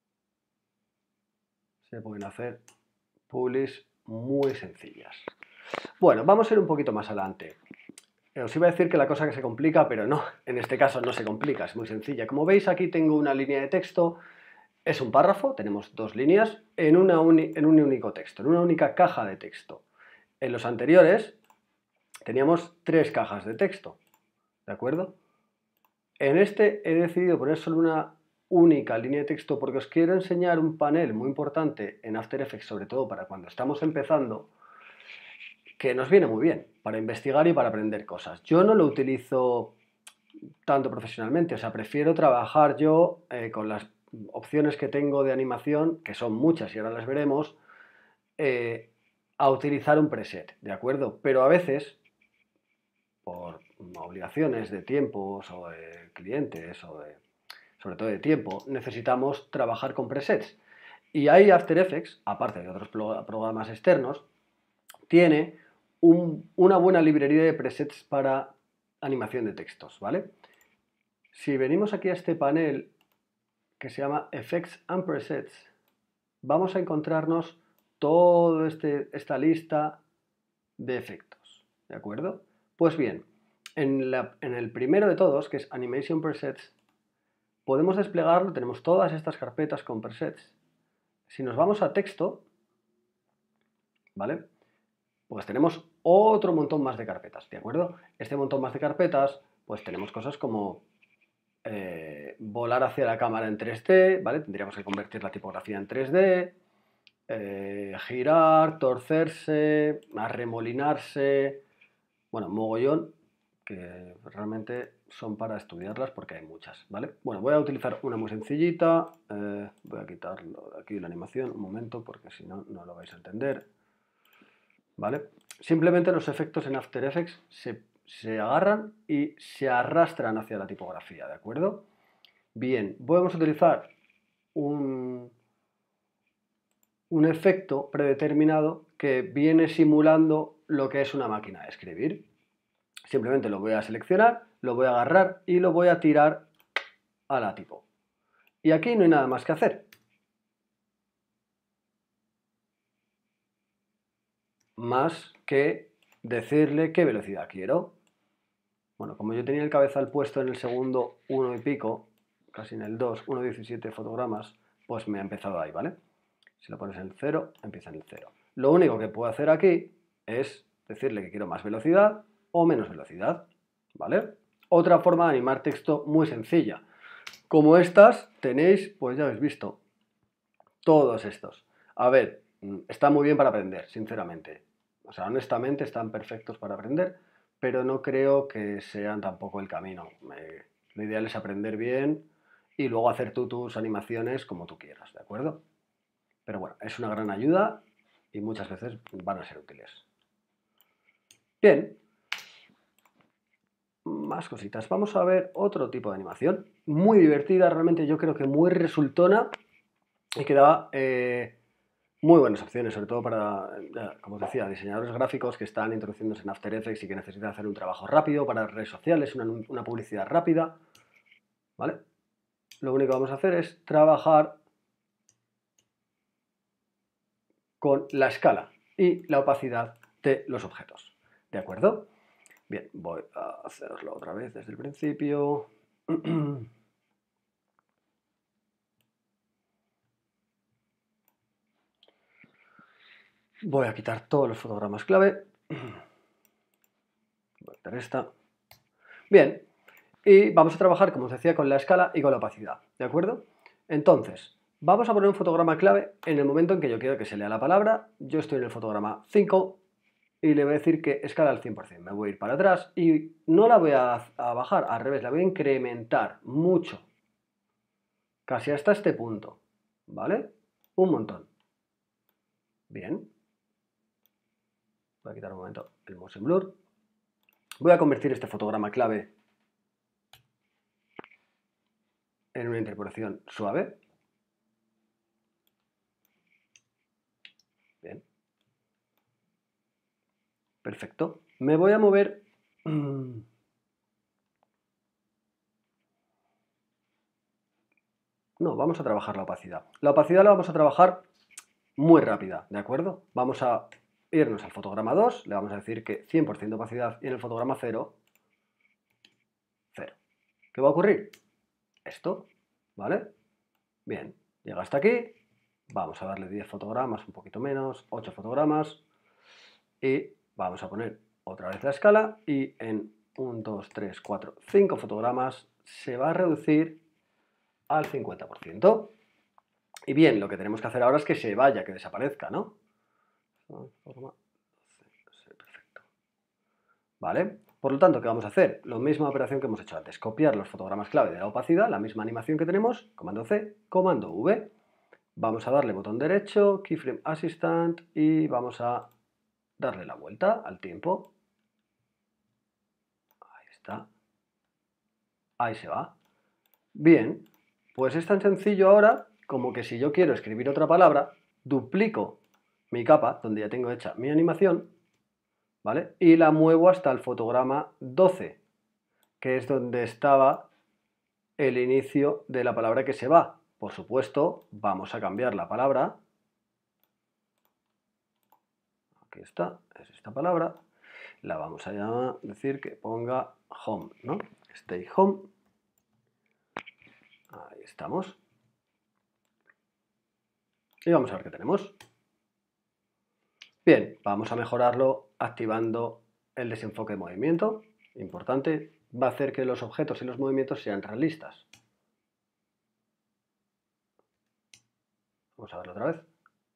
Speaker 1: Se pueden hacer publis muy sencillas. Bueno, vamos a ir un poquito más adelante. Os iba a decir que la cosa que se complica, pero no, en este caso no se complica, es muy sencilla. Como veis, aquí tengo una línea de texto, es un párrafo, tenemos dos líneas en, una en un único texto, en una única caja de texto. En los anteriores teníamos tres cajas de texto, ¿de acuerdo? En este he decidido poner solo una única línea de texto porque os quiero enseñar un panel muy importante en After Effects, sobre todo para cuando estamos empezando, que nos viene muy bien para investigar y para aprender cosas. Yo no lo utilizo tanto profesionalmente, o sea, prefiero trabajar yo eh, con las opciones que tengo de animación, que son muchas y ahora las veremos, eh, a utilizar un preset, ¿de acuerdo? Pero a veces, por obligaciones de tiempos o de clientes o de, sobre todo de tiempo, necesitamos trabajar con presets. Y ahí After Effects, aparte de otros programas externos, tiene un, una buena librería de presets para animación de textos, ¿vale? Si venimos aquí a este panel que se llama Effects and Presets, vamos a encontrarnos toda este, esta lista de efectos, ¿de acuerdo? Pues bien, en, la, en el primero de todos, que es Animation Presets, podemos desplegarlo, tenemos todas estas carpetas con presets. Si nos vamos a texto, ¿vale? Pues tenemos otro montón más de carpetas, ¿de acuerdo? Este montón más de carpetas, pues tenemos cosas como eh, volar hacia la cámara en tres D, ¿vale? Tendríamos que convertir la tipografía en tres D, eh, girar, torcerse, arremolinarse, bueno, mogollón, que realmente son para estudiarlas porque hay muchas, ¿vale? Bueno, voy a utilizar una muy sencillita, eh, voy a quitarlo de aquí la animación un momento porque si no, no lo vais a entender, ¿vale? Simplemente los efectos en After Effects se, se agarran y se arrastran hacia la tipografía, ¿de acuerdo? Bien, podemos utilizar un, un efecto predeterminado que viene simulando lo que es una máquina de escribir. Simplemente lo voy a seleccionar, lo voy a agarrar y lo voy a tirar a la tipo. Y aquí no hay nada más que hacer. Más que decirle qué velocidad quiero. Bueno, como yo tenía el cabezal puesto en el segundo uno y pico, casi en el dos, uno diecisiete fotogramas, pues me ha empezado ahí, ¿vale? Si lo pones en el cero, empieza en el cero. Lo único que puedo hacer aquí es decirle que quiero más velocidad o menos velocidad, ¿vale? Otra forma de animar texto muy sencilla. Como estas tenéis, pues ya habéis visto, todos estos. A ver, está muy bien para aprender, sinceramente. O sea, honestamente están perfectos para aprender, pero no creo que sean tampoco el camino. Eh, lo ideal es aprender bien y luego hacer tú tus animaciones como tú quieras, ¿de acuerdo? Pero bueno, es una gran ayuda y muchas veces van a ser útiles. Bien. Más cositas. Vamos a ver otro tipo de animación. Muy divertida, realmente yo creo que muy resultona y que da eh, muy buenas opciones, sobre todo para, como os decía, diseñadores gráficos que están introduciéndose en After Effects y que necesitan hacer un trabajo rápido para redes sociales, una, una publicidad rápida, ¿vale? Lo único que vamos a hacer es trabajar con la escala y la opacidad de los objetos, ¿de acuerdo? Bien, voy a hacerlo otra vez desde el principio. Voy a quitar todos los fotogramas clave. Voy a quitar esta. Bien, y vamos a trabajar, como os decía, con la escala y con la opacidad, ¿de acuerdo? Entonces, vamos a poner un fotograma clave en el momento en que yo quiero que se lea la palabra. Yo estoy en el fotograma cinco. Y le voy a decir que escala al cien por cien. Me voy a ir para atrás y no la voy a, a bajar, al revés, la voy a incrementar mucho. Casi hasta este punto, ¿vale? Un montón. Bien. Voy a quitar un momento el motion blur. Voy a convertir este fotograma clave en una interpolación suave. Bien. Perfecto. Me voy a mover... No, vamos a trabajar la opacidad. La opacidad la vamos a trabajar muy rápida, ¿de acuerdo? Vamos a irnos al fotograma dos, le vamos a decir que cien por cien de opacidad y en el fotograma cero, cero. ¿Qué va a ocurrir? Esto, ¿vale? Bien, llega hasta aquí, vamos a darle diez fotogramas, un poquito menos, ocho fotogramas y vamos a poner otra vez la escala y en uno, dos, tres, cuatro, cinco fotogramas se va a reducir al cincuenta por ciento. Y bien, lo que tenemos que hacer ahora es que se vaya, que desaparezca, ¿no? Perfecto. ¿Vale? Por lo tanto, ¿qué vamos a hacer? La misma operación que hemos hecho antes, copiar los fotogramas clave de la opacidad, la misma animación que tenemos, comando C, comando V. Vamos a darle botón derecho, Keyframe Assistant y vamos a darle la vuelta al tiempo. Ahí está. Ahí se va. Bien, pues es tan sencillo ahora como que si yo quiero escribir otra palabra, duplico mi capa, donde ya tengo hecha mi animación, ¿vale? Y la muevo hasta el fotograma doce, que es donde estaba el inicio de la palabra que se va. por supuesto, vamos a cambiar la palabra. Aquí está, es esta palabra. La vamos a llamar, decir que ponga home, ¿no? Stay home. Ahí estamos. Y vamos a ver qué tenemos. Bien, vamos a mejorarlo activando el desenfoque de movimiento. Importante, va a hacer que los objetos y los movimientos sean realistas. Vamos a verlo otra vez.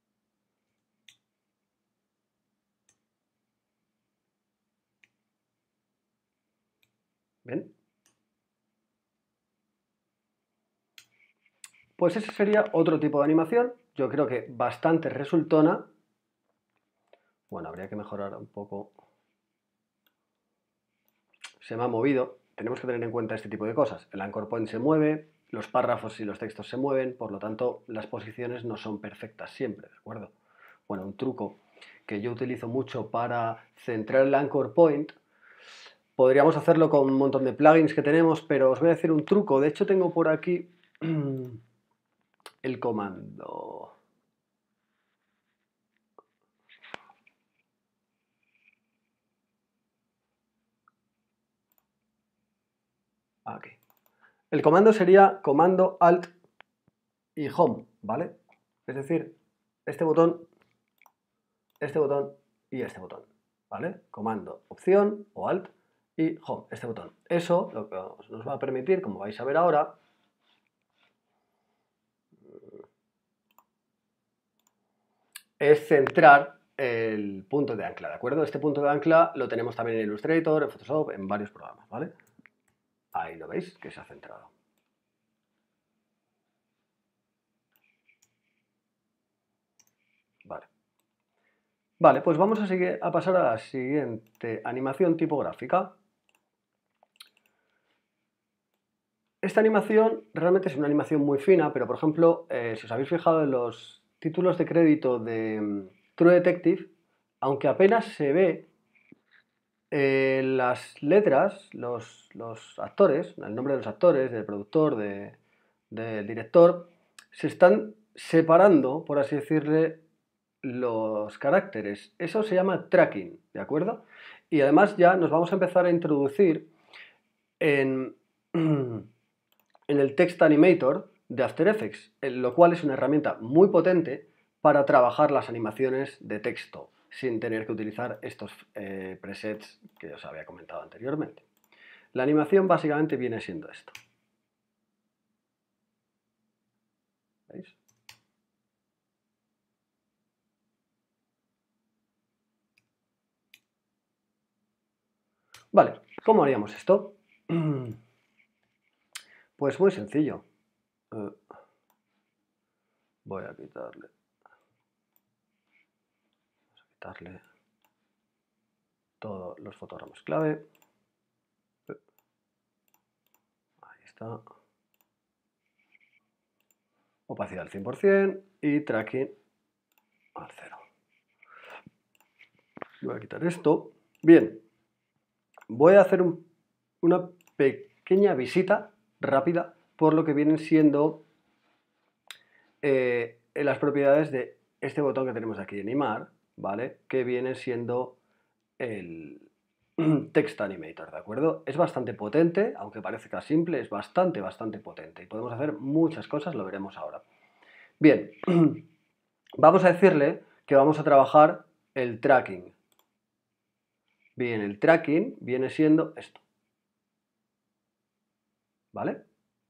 Speaker 1: Bien. Pues ese sería otro tipo de animación. Yo creo que bastante resultona. Bueno, habría que mejorar un poco. Se me ha movido. Tenemos que tener en cuenta este tipo de cosas. El anchor point se mueve, los párrafos y los textos se mueven, por lo tanto, las posiciones no son perfectas siempre, ¿de acuerdo? Bueno, un truco que yo utilizo mucho para centrar el anchor point. Podríamos hacerlo con un montón de plugins que tenemos, pero os voy a decir un truco. De hecho, tengo por aquí el comando. Aquí. El comando sería comando Alt y Home, ¿vale? Es decir, este botón, este botón y este botón, ¿vale? Comando Opción o Alt y Home, este botón. Eso lo que nos va a permitir, como vais a ver ahora, es centrar el punto de ancla, ¿de acuerdo? Este punto de ancla lo tenemos también en Illustrator, en Photoshop, en varios programas, ¿vale? Ahí lo veis, que se ha centrado. Vale. Vale, pues vamos a, seguir, a pasar a la siguiente animación tipográfica. Esta animación realmente es una animación muy fina, pero por ejemplo, eh, si os habéis fijado en los títulos de crédito de um, True Detective, aunque apenas se ve, eh, las letras, los, los actores, el nombre de los actores, del productor, de, del director, se están separando, por así decirle, los caracteres. Eso se llama tracking, ¿de acuerdo? Y además ya nos vamos a empezar a introducir en, en el Text Animator de After Effects, lo cual es una herramienta muy potente para trabajar las animaciones de texto sin tener que utilizar estos eh, presets que os había comentado anteriormente. La animación básicamente viene siendo esto. ¿Veis? Vale, ¿cómo haríamos esto? Pues muy sencillo. Uh, voy a quitarle. Vamos a quitarle todos los fotogramas clave. Uh, ahí está. Opacidad al cien por cien y tracking al cero. Voy a quitar esto. Bien. Voy a hacer un, una pequeña visita rápida por lo que vienen siendo eh, las propiedades de este botón que tenemos aquí, animar, ¿vale? Que viene siendo el Text Animator, ¿de acuerdo? Es bastante potente, aunque parezca simple, es bastante, bastante potente. Y podemos hacer muchas cosas, lo veremos ahora. Bien, vamos a decirle que vamos a trabajar el tracking. Bien, el tracking viene siendo esto. ¿Vale?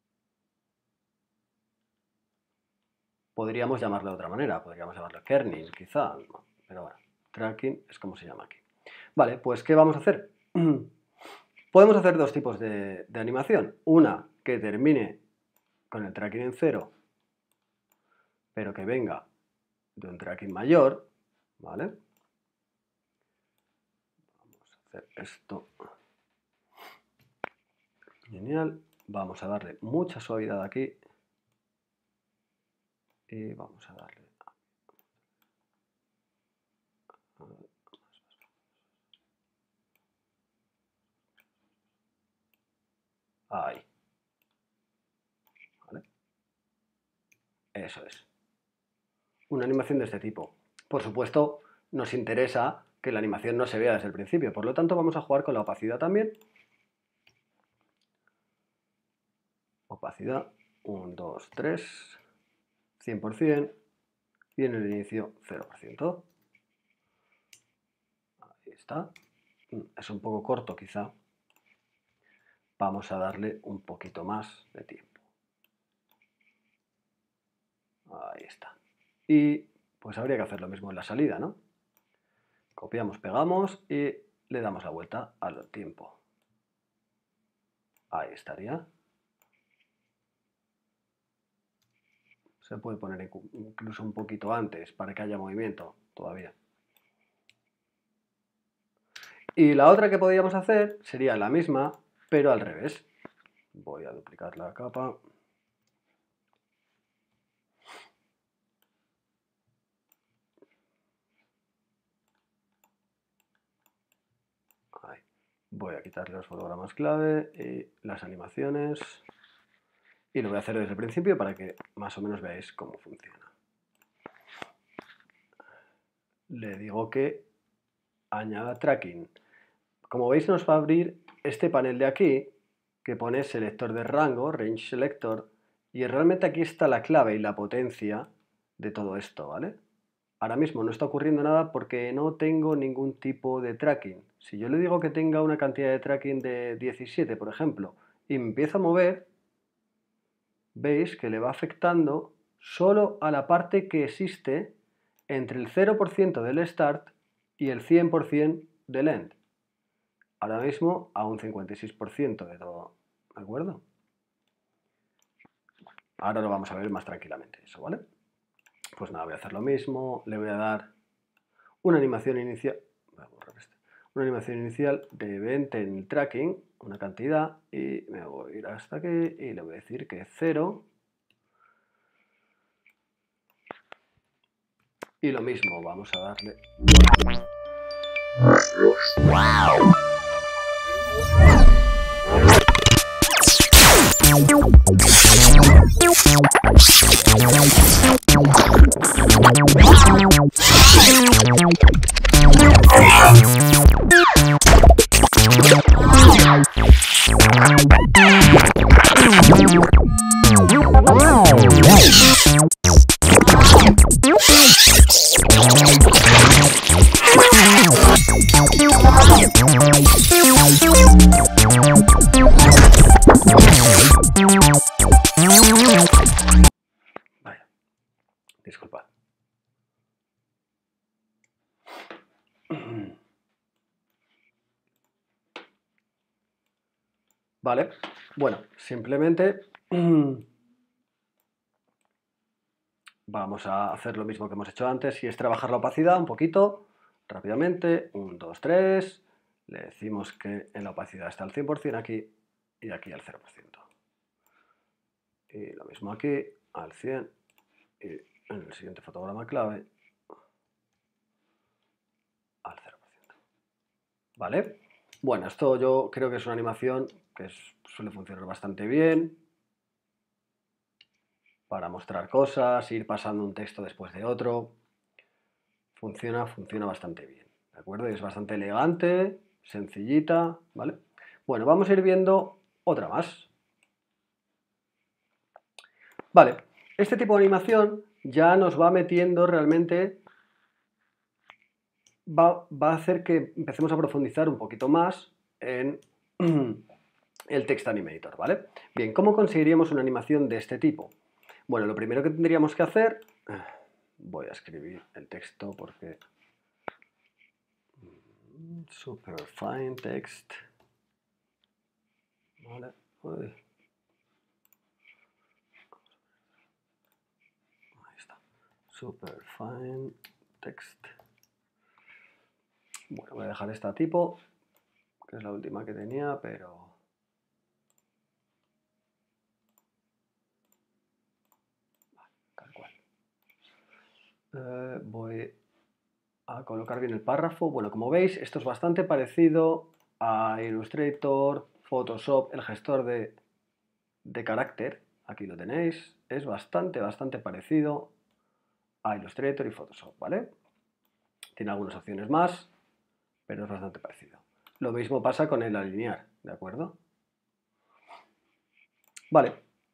Speaker 1: Podríamos llamarlo de otra manera, podríamos llamarlo kerning, quizá, pero bueno, tracking es como se llama aquí. Vale, pues ¿qué vamos a hacer? Podemos hacer dos tipos de, de animación. Una que termine con el tracking en cero, pero que venga de un tracking mayor, ¿vale? Vamos a hacer esto. Genial. Vamos a darle mucha suavidad aquí. Y vamos a darle... Ahí. ¿Vale? Eso es. Una animación de este tipo. Por supuesto, nos interesa que la animación no se vea desde el principio. Por lo tanto, vamos a jugar con la opacidad también. Opacidad, uno, dos, tres, cien por cien. Y en el inicio, cero por ciento. Ahí está. Es un poco corto quizá. Vamos a darle un poquito más de tiempo. Ahí está. Y pues habría que hacer lo mismo en la salida, ¿no? Copiamos, pegamos y le damos la vuelta al tiempo. Ahí estaría. Se puede poner incluso un poquito antes para que haya movimiento todavía. Y la otra que podríamos hacer sería la misma, pero al revés. Voy a duplicar la capa. Ahí. Voy a quitarle los fotogramas clave y las animaciones. Y lo voy a hacer desde el principio para que más o menos veáis cómo funciona. Le digo que añada tracking. Como veis, nos va a abrir este panel de aquí que pone selector de rango, range selector, y realmente aquí está la clave y la potencia de todo esto, ¿vale? Ahora mismo no está ocurriendo nada porque no tengo ningún tipo de tracking. Si yo le digo que tenga una cantidad de tracking de diecisiete, por ejemplo, y me empiezo a mover, veis que le va afectando solo a la parte que existe entre el cero por ciento del start y el cien por ciento del end. Ahora mismo a un cincuenta y seis por ciento de todo, ¿de acuerdo? Ahora lo vamos a ver más tranquilamente eso, ¿vale? Pues nada, voy a hacer lo mismo, le voy a dar una animación inicial, voy a borrar este, una animación inicial de veinte en el tracking, una cantidad, y me voy a ir hasta aquí y le voy a decir que es cero. Y lo mismo, vamos a darle... Vaya, disculpad. Vale, bueno, simplemente vamos a hacer lo mismo que hemos hecho antes y es trabajar la opacidad un poquito, rápidamente, uno, dos, tres, le decimos que en la opacidad está al cien por cien aquí y aquí al cero por ciento. Y lo mismo aquí, al cien, y en el siguiente fotograma clave, al cero por ciento. ¿Vale? Bueno, esto yo creo que es una animación que es, suele funcionar bastante bien para mostrar cosas, ir pasando un texto después de otro. Funciona, funciona bastante bien, ¿de acuerdo? Y es bastante elegante, sencillita, ¿vale? Bueno, vamos a ir viendo otra más. Vale, este tipo de animación ya nos va metiendo realmente, va, va a hacer que empecemos a profundizar un poquito más en el text animator, ¿vale? Bien, ¿cómo conseguiríamos una animación de este tipo? Bueno, lo primero que tendríamos que hacer, voy a escribir el texto porque super fine text, ¿vale? Uy. Super fine text. Bueno, voy a dejar esta tipo, que es la última que tenía, pero... Vale, tal cual. Eh, voy a colocar bien el párrafo. Bueno, como veis, esto es bastante parecido a Illustrator, Photoshop, el gestor de, de carácter. Aquí lo tenéis. es bastante, bastante parecido a Illustrator y Photoshop, ¿vale? Tiene algunas opciones más, pero es bastante parecido. Lo mismo pasa con el alinear, ¿de acuerdo? Vale.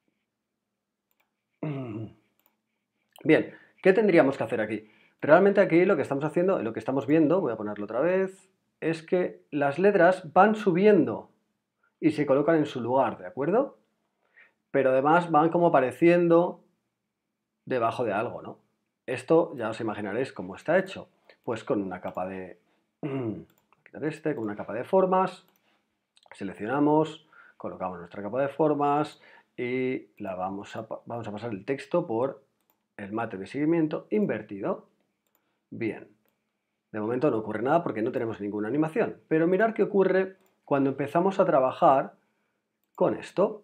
Speaker 1: Bien, ¿qué tendríamos que hacer aquí? Realmente aquí lo que estamos haciendo, lo que estamos viendo, voy a ponerlo otra vez, es que las letras van subiendo y se colocan en su lugar, ¿de acuerdo? Pero además van como apareciendo debajo de algo, ¿no? Esto ya os imaginaréis cómo está hecho. Pues con una capa de... quitar este, con una capa de formas, seleccionamos, colocamos nuestra capa de formas y la vamos a, vamos a pasar el texto por el mate de seguimiento invertido. Bien, de momento no ocurre nada porque no tenemos ninguna animación, pero mirad qué ocurre cuando empezamos a trabajar con esto.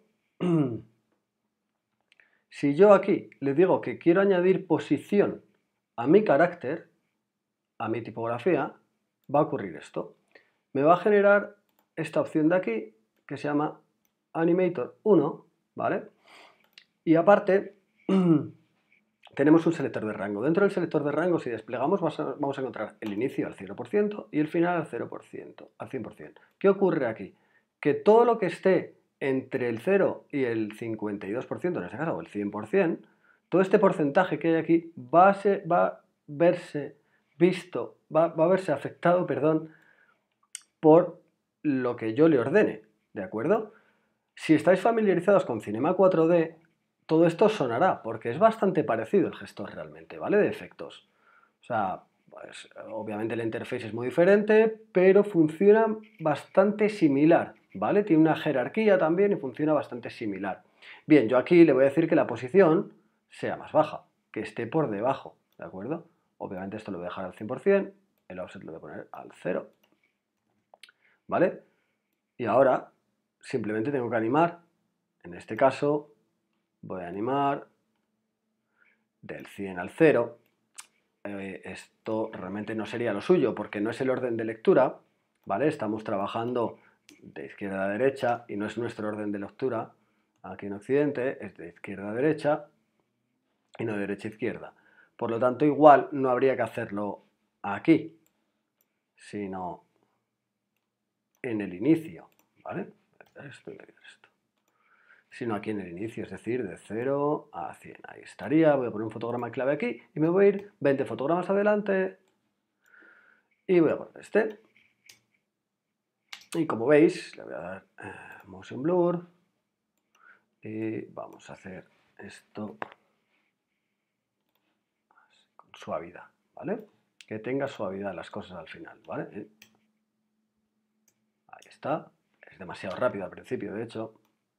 Speaker 1: Si yo aquí le digo que quiero añadir posición a mi carácter, a mi tipografía, va a ocurrir esto. Me va a generar esta opción de aquí que se llama Animator uno, ¿vale? Y aparte tenemos un selector de rango. Dentro del selector de rango, si desplegamos, vamos a encontrar el inicio al cero por ciento y el final al cero por ciento, al cien por cien. ¿Qué ocurre aquí? Que todo lo que esté entre el cero y el cincuenta y dos por ciento, en este caso, o el cien por cien, todo este porcentaje que hay aquí va a, ser, va a verse visto, va, va a verse afectado, perdón, por lo que yo le ordene, ¿de acuerdo? Si estáis familiarizados con Cinema cuatro D, todo esto sonará, porque es bastante parecido el gestor realmente, ¿vale? De efectos. O sea, pues, obviamente la interfaz es muy diferente, pero funciona bastante similar, ¿vale? Tiene una jerarquía también y funciona bastante similar. Bien, yo aquí le voy a decir que la posición sea más baja, que esté por debajo, ¿de acuerdo? Obviamente esto lo voy a dejar al cien por cien, el offset lo voy a poner al cero, ¿vale? Y ahora simplemente tengo que animar, en este caso voy a animar del cien al cero. Eh, esto realmente no sería lo suyo porque no es el orden de lectura, ¿vale? Estamos trabajando de izquierda a derecha y no es nuestro orden de lectura. Aquí en Occidente es de izquierda a derecha y no de derecha a izquierda. Por lo tanto, igual no habría que hacerlo aquí, sino en el inicio, ¿vale? Esto, esto. Sino aquí en el inicio, es decir, de cero a cien. Ahí estaría, voy a poner un fotograma clave aquí y me voy a ir veinte fotogramas adelante y voy a poner este. Y como veis, le voy a dar eh, Motion Blur y vamos a hacer esto con suavidad, ¿vale? Que tenga suavidad las cosas al final, ¿vale? Ahí está. Es demasiado rápido al principio, de hecho.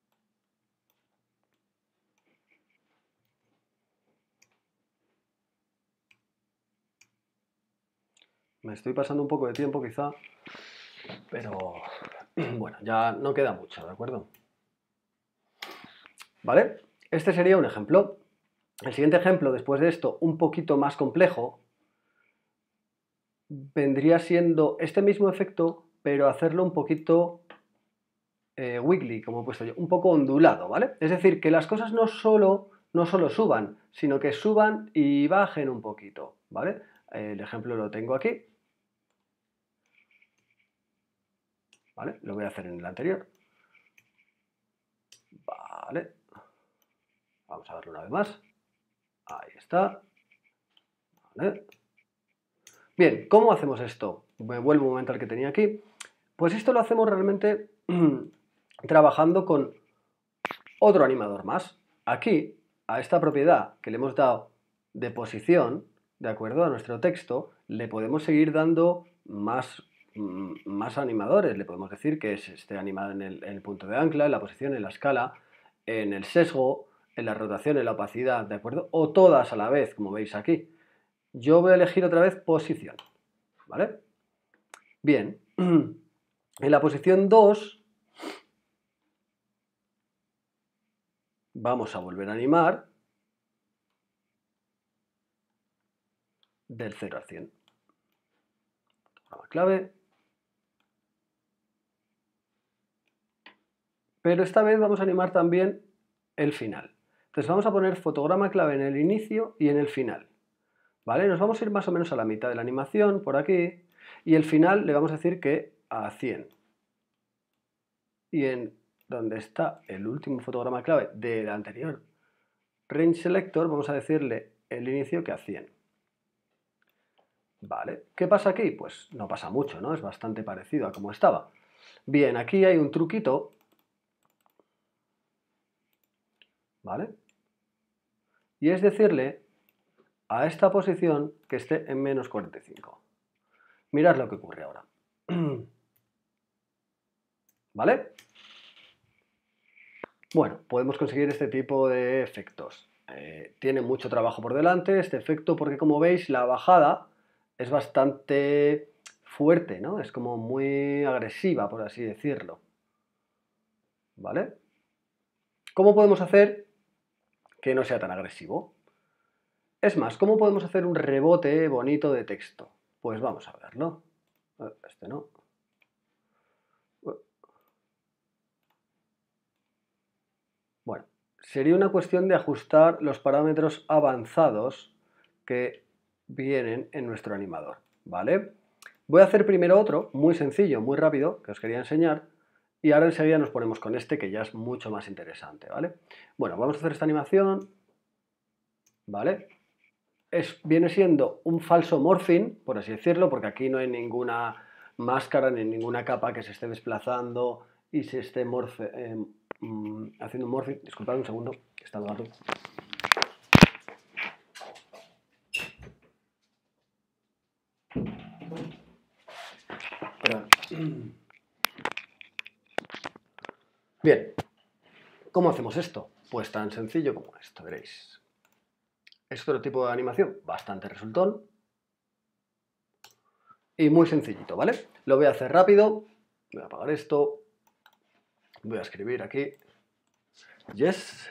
Speaker 1: Me estoy pasando un poco de tiempo quizá, pero bueno, ya no queda mucho, ¿de acuerdo? ¿Vale? Este sería un ejemplo. El siguiente ejemplo, después de esto, un poquito más complejo, vendría siendo este mismo efecto, pero hacerlo un poquito eh, wiggly, como he puesto yo, un poco ondulado, ¿vale? Es decir, que las cosas no solo, no solo suban, sino que suban y bajen un poquito, ¿vale? El ejemplo lo tengo aquí. ¿Vale? Lo voy a hacer en el anterior. Vale. Vamos a verlo una vez más. Ahí está. Vale. Bien, ¿cómo hacemos esto? Me vuelvo un momento al que tenía aquí. Pues esto lo hacemos realmente trabajando con otro animador más. Aquí, a esta propiedad que le hemos dado de posición, de acuerdo a nuestro texto, le podemos seguir dando más más animadores. Le podemos decir que esté animado en el, en el punto de ancla, en la posición, en la escala, en el sesgo, en la rotación, en la opacidad, ¿de acuerdo? O todas a la vez, como veis aquí. Yo voy a elegir otra vez posición, ¿vale? Bien, en la posición dos vamos a volver a animar del cero al cien. Clave. Pero esta vez vamos a animar también el final. Entonces vamos a poner fotograma clave en el inicio y en el final. ¿Vale? Nos vamos a ir más o menos a la mitad de la animación, por aquí, y el final le vamos a decir que a cien. Y en donde está el último fotograma clave del anterior range selector, vamos a decirle el inicio que a cien. Vale, ¿qué pasa aquí? Pues no pasa mucho, ¿no? Es bastante parecido a como estaba. Bien, aquí hay un truquito, ¿vale? Y es decirle a esta posición que esté en menos cuarenta y cinco. Mirad lo que ocurre ahora. ¿Vale? Bueno, podemos conseguir este tipo de efectos. Eh, tiene mucho trabajo por delante este efecto porque, como veis, la bajada es bastante fuerte, ¿no? Es como muy agresiva, por así decirlo. ¿Vale? ¿Cómo podemos hacer que no sea tan agresivo? Es más, ¿cómo podemos hacer un rebote bonito de texto? Pues vamos a verlo. Este no. Bueno, sería una cuestión de ajustar los parámetros avanzados que vienen en nuestro animador, ¿vale? Voy a hacer primero otro, muy sencillo, muy rápido, que os quería enseñar, y ahora enseguida nos ponemos con este, que ya es mucho más interesante, ¿vale? Bueno, vamos a hacer esta animación, ¿vale? Es, viene siendo un falso morphing, por así decirlo, porque aquí no hay ninguna máscara ni ninguna capa que se esté desplazando y se esté morfe, eh, mm, haciendo un morphing. Disculpad un segundo, que está el gato. Perdón. Bien, ¿cómo hacemos esto? Pues tan sencillo como esto, veréis. Es otro tipo de animación, bastante resultón y muy sencillito, ¿vale? Lo voy a hacer rápido, voy a apagar esto, voy a escribir aquí, yes.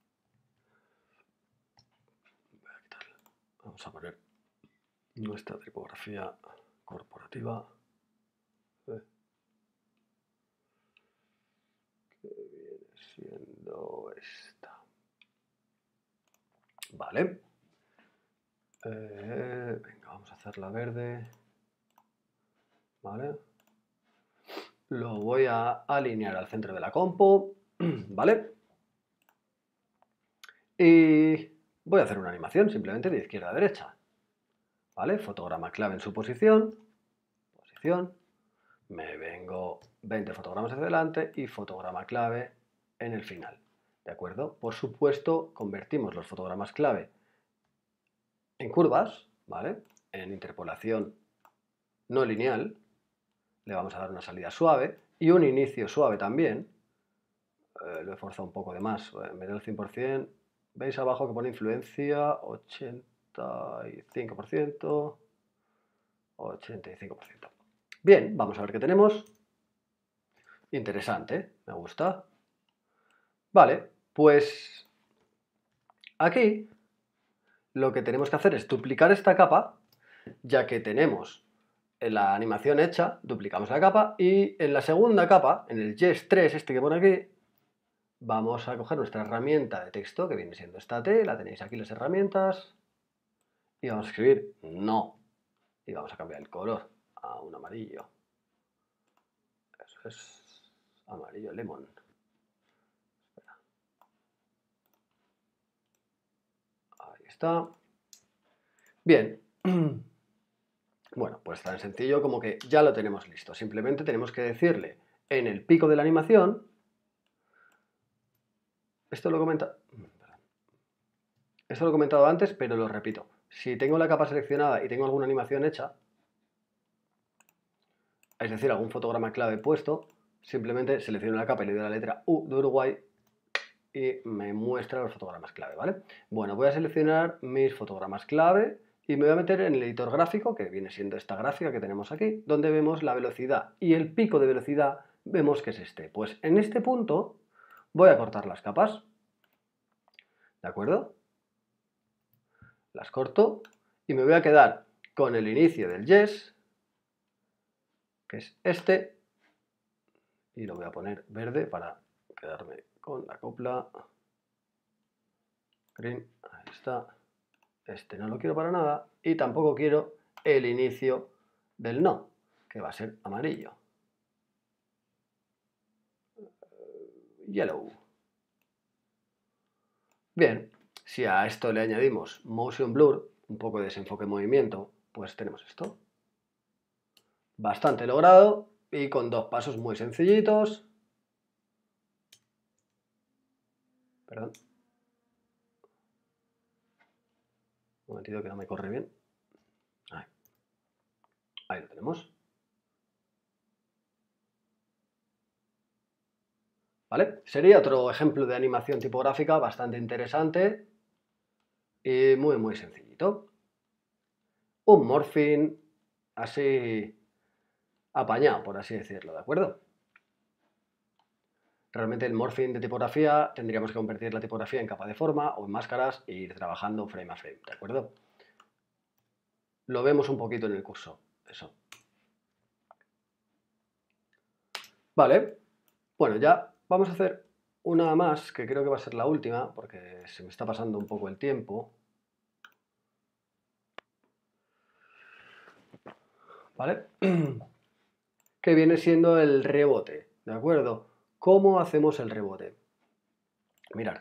Speaker 1: Voy a quitarle. Vamos a poner nuestra tipografía corporativa. ¿Eh? Que viene siendo esta. Vale. Eh, venga, vamos a hacerla verde. Vale. Lo voy a alinear al centro de la compo. Vale. Y voy a hacer una animación simplemente de izquierda a derecha. ¿Vale? Fotograma clave en su posición. Posición. Me vengo veinte fotogramas hacia adelante y fotograma clave en el final. ¿De acuerdo? Por supuesto, convertimos los fotogramas clave en curvas, ¿vale? En interpolación no lineal. Le vamos a dar una salida suave y un inicio suave también. Eh, lo he forzado un poco de más. En vez del cien por cien, veis abajo que pone influencia ochenta y cinco por ciento. ochenta y cinco por ciento. Bien, vamos a ver qué tenemos. Interesante, me gusta. Vale, pues aquí lo que tenemos que hacer es duplicar esta capa, ya que tenemos la animación hecha, duplicamos la capa y en la segunda capa, en el Yes tres, este que pone aquí, vamos a coger nuestra herramienta de texto, que viene siendo esta T, la tenéis aquí las herramientas, y vamos a escribir no, y vamos a cambiar el color a un amarillo. Eso es amarillo lemon. Espera. Ahí está. Bien. Bueno, pues tan sencillo como que ya lo tenemos listo. Simplemente tenemos que decirle en el pico de la animación, esto lo comenta, esto lo he comentado antes, pero lo repito. Si tengo la capa seleccionada y tengo alguna animación hecha, es decir, algún fotograma clave puesto, simplemente selecciono la capa y le doy la letra U de Uruguay y me muestra los fotogramas clave, ¿vale? Bueno, voy a seleccionar mis fotogramas clave y me voy a meter en el editor gráfico, que viene siendo esta gráfica que tenemos aquí, donde vemos la velocidad y el pico de velocidad vemos que es este. Pues en este punto voy a cortar las capas, ¿de acuerdo? Las corto y me voy a quedar con el inicio del yes, que es este, y lo voy a poner verde para quedarme con la copla. green, ahí está. Este no lo quiero para nada y tampoco quiero el inicio del no, que va a ser amarillo. Yellow. Bien, si a esto le añadimos motion blur, un poco de desenfoque movimiento, pues tenemos esto. Bastante logrado y con dos pasos muy sencillitos. Perdón. Un momentito que no me corre bien. Ahí, Ahí lo tenemos. ¿Vale? Sería otro ejemplo de animación tipográfica bastante interesante y muy muy sencillito. Un morphing así apañado, por así decirlo, ¿de acuerdo? Realmente el morphing de tipografía tendríamos que convertir la tipografía en capa de forma o en máscaras e ir trabajando frame a frame, ¿de acuerdo? Lo vemos un poquito en el curso, eso. Vale, bueno, ya vamos a hacer una más, que creo que va a ser la última, porque se me está pasando un poco el tiempo. ¿Vale? Que viene siendo el rebote, ¿de acuerdo? ¿Cómo hacemos el rebote? Mirad.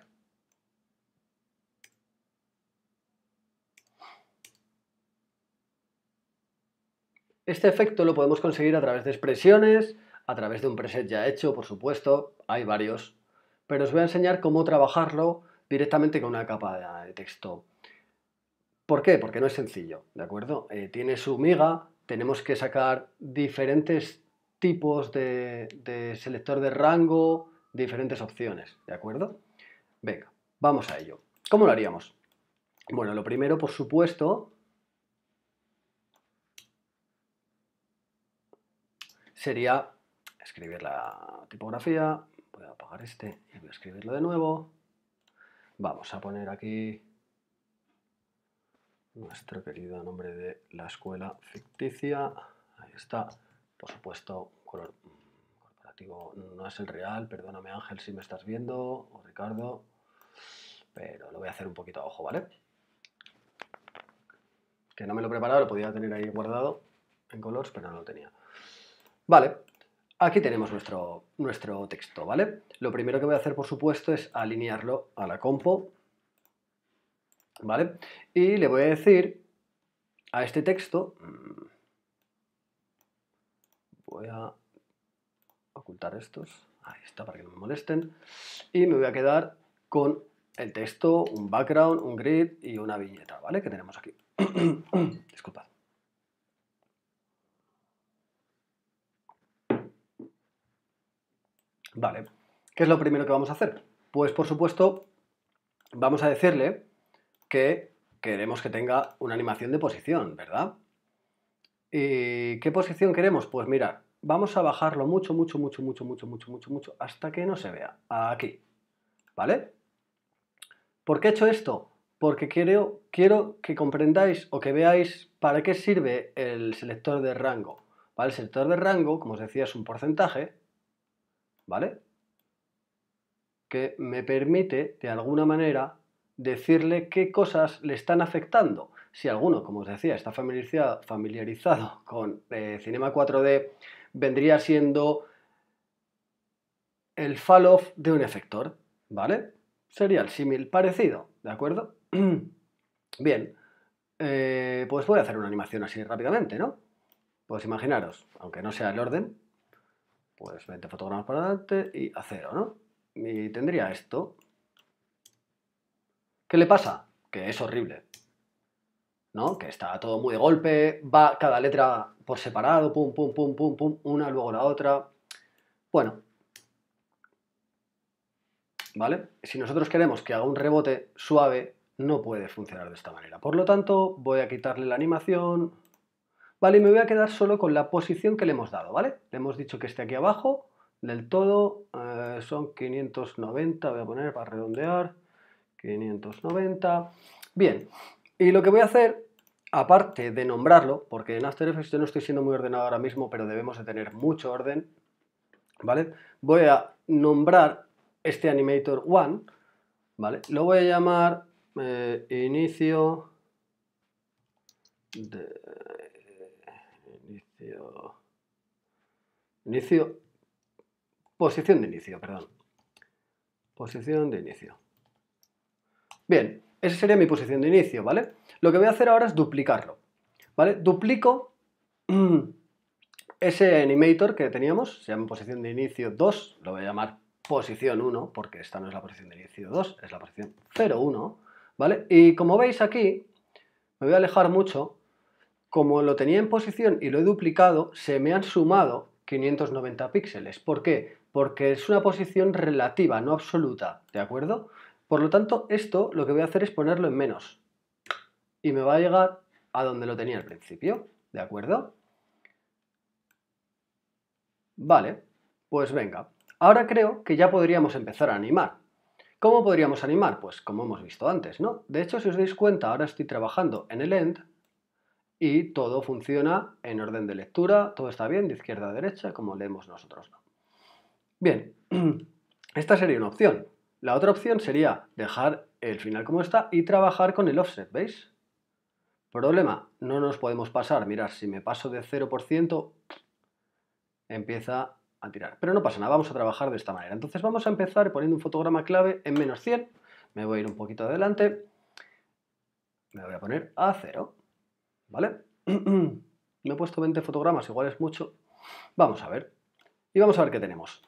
Speaker 1: Este efecto lo podemos conseguir a través de expresiones, a través de un preset ya hecho, por supuesto, hay varios, pero os voy a enseñar cómo trabajarlo directamente con una capa de texto. ¿Por qué? Porque no es sencillo, ¿de acuerdo? Eh, tiene su miga, tenemos que sacar diferentes tipos de, de selector de rango, diferentes opciones, ¿de acuerdo? Venga, vamos a ello. ¿Cómo lo haríamos? Bueno, lo primero, por supuesto, sería escribir la tipografía. Voy a apagar este y voy a escribirlo de nuevo. Vamos a poner aquí nuestro querido nombre de la escuela ficticia. Ahí está. Por supuesto, color corporativo no es el real. Perdóname, Ángel, si me estás viendo, o Ricardo, pero lo voy a hacer un poquito a ojo, ¿vale? Que no me lo he preparado, lo podía tener ahí guardado en colors, pero no lo tenía. Vale, aquí tenemos nuestro, nuestro texto, ¿vale? Lo primero que voy a hacer, por supuesto, es alinearlo a la compo, ¿vale? Y le voy a decir a este texto, voy a ocultar estos, ahí está, para que no me molesten, y me voy a quedar con el texto, un background, un grid y una viñeta, ¿vale? Que tenemos aquí. Disculpad. Vale, ¿qué es lo primero que vamos a hacer? Pues, por supuesto, vamos a decirle que queremos que tenga una animación de posición, ¿verdad? ¿Y qué posición queremos? Pues mirad, vamos a bajarlo mucho, mucho, mucho, mucho, mucho, mucho, mucho, mucho, hasta que no se vea. Aquí, ¿vale? ¿Por qué he hecho esto? Porque quiero, quiero que comprendáis o que veáis para qué sirve el selector de rango. ¿Vale? El selector de rango, como os decía, es un porcentaje, ¿vale? Que me permite, de alguna manera, decirle qué cosas le están afectando. Si alguno, como os decía, está familiarizado, familiarizado con eh, Cinema cuatro D, vendría siendo el fall-off de un efector, ¿vale? Sería el símil parecido, ¿de acuerdo? Bien, eh, pues voy a hacer una animación así rápidamente, ¿no? Pues imaginaros, aunque no sea el orden, pues veinte fotogramas para adelante y a cero, ¿no? Y tendría esto. ¿Qué le pasa? Que es horrible, ¿no? Que está todo muy de golpe, va cada letra por separado, pum, pum, pum, pum, pum, una, luego la otra. Bueno, ¿vale? Si nosotros queremos que haga un rebote suave, no puede funcionar de esta manera. Por lo tanto, voy a quitarle la animación, ¿vale? Y me voy a quedar solo con la posición que le hemos dado, ¿vale? Le hemos dicho que esté aquí abajo, del todo, eh, son quinientos noventa, voy a poner para redondear, quinientos noventa. Bien, y lo que voy a hacer, aparte de nombrarlo, porque en After Effects yo no estoy siendo muy ordenado ahora mismo, pero debemos de tener mucho orden, ¿vale? Voy a nombrar este Animator uno, ¿vale? Lo voy a llamar eh, inicio de inicio inicio posición de inicio, perdón. Posición de inicio. Bien, esa sería mi posición de inicio, ¿vale? Lo que voy a hacer ahora es duplicarlo, ¿vale? Duplico ese animator que teníamos, se llama posición de inicio dos, lo voy a llamar posición uno, porque esta no es la posición de inicio dos, es la posición cero uno, ¿vale? Y como veis aquí, me voy a alejar mucho, como lo tenía en posición y lo he duplicado, se me han sumado quinientos noventa píxeles. ¿Por qué? Porque es una posición relativa, no absoluta, ¿de acuerdo? Por lo tanto, esto lo que voy a hacer es ponerlo en menos. Y me va a llegar a donde lo tenía al principio, ¿de acuerdo? Vale, pues venga. Ahora creo que ya podríamos empezar a animar. ¿Cómo podríamos animar? Pues como hemos visto antes, ¿no? De hecho, si os dais cuenta, ahora estoy trabajando en el end y todo funciona en orden de lectura, todo está bien, de izquierda a derecha, como leemos nosotros, ¿no? Bien, esta sería una opción. La otra opción sería dejar el final como está y trabajar con el offset, ¿veis? Problema, no nos podemos pasar. Mirad, si me paso de cero por ciento, empieza a tirar. Pero no pasa nada, vamos a trabajar de esta manera. Entonces vamos a empezar poniendo un fotograma clave en menos cien. Me voy a ir un poquito adelante. Me voy a poner a cero. ¿Vale? Me he puesto veinte fotogramas, igual es mucho. Vamos a ver. Y vamos a ver qué tenemos.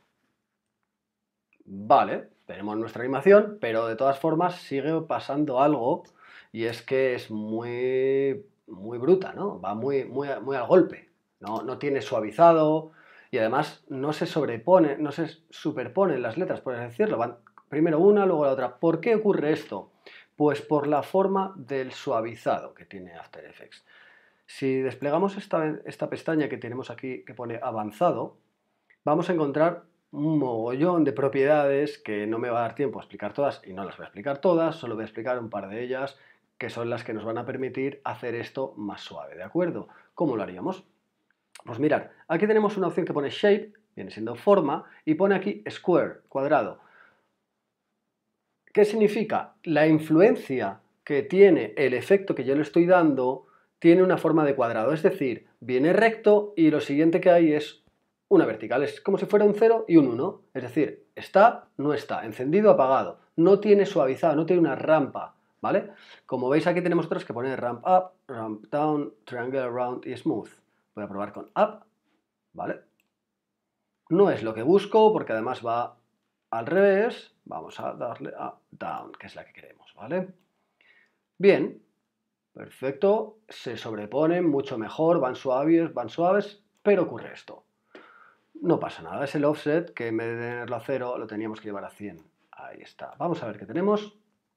Speaker 1: Vale, tenemos nuestra animación, pero de todas formas sigue pasando algo y es que es muy, muy bruta, ¿no? Va muy, muy, muy al golpe. No, no tiene suavizado y además no se sobrepone, no se superponen las letras, por así decirlo. Van primero una, luego la otra. ¿Por qué ocurre esto? Pues por la forma del suavizado que tiene After Effects. Si desplegamos esta, esta pestaña que tenemos aquí que pone avanzado, vamos a encontrar un mogollón de propiedades que no me va a dar tiempo a explicar todas y no las voy a explicar todas, solo voy a explicar un par de ellas que son las que nos van a permitir hacer esto más suave, ¿de acuerdo? ¿Cómo lo haríamos? Pues mirad, aquí tenemos una opción que pone Shape, viene siendo forma, y pone aquí Square, cuadrado. ¿Qué significa? La influencia que tiene el efecto que yo le estoy dando tiene una forma de cuadrado, es decir, viene recto y lo siguiente que hay es una vertical, es como si fuera un cero y un uno, es decir, está, no está, encendido, apagado, no tiene suavizado, no tiene una rampa, ¿vale? Como veis aquí tenemos otros que ponen ramp up, ramp down, triangle round y smooth. Voy a probar con up, ¿vale? No es lo que busco porque además va al revés, vamos a darle a down, que es la que queremos, ¿vale? Bien, perfecto, se sobreponen mucho mejor, van suaves, van suaves, pero ocurre esto. No pasa nada, es el offset que en vez de tenerlo a cero lo teníamos que llevar a cien. Ahí está. Vamos a ver qué tenemos.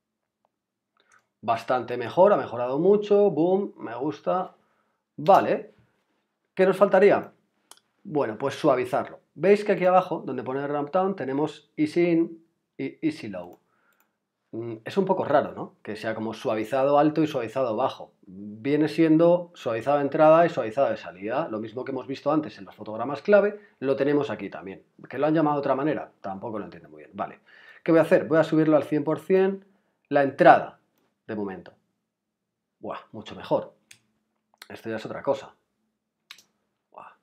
Speaker 1: Bastante mejor, ha mejorado mucho. Boom, me gusta. Vale. ¿Qué nos faltaría? Bueno, pues suavizarlo. Veis que aquí abajo, donde pone ramp down, tenemos easy in y easy low. Es un poco raro, ¿no? Que sea como suavizado alto y suavizado bajo. Viene siendo suavizado de entrada y suavizado de salida. Lo mismo que hemos visto antes en los fotogramas clave, lo tenemos aquí también. ¿Que lo han llamado de otra manera? Tampoco lo entiendo muy bien. Vale. ¿Qué voy a hacer? Voy a subirlo al cien por cien la entrada, de momento. Buah, mucho mejor. Esto ya es otra cosa. Buah.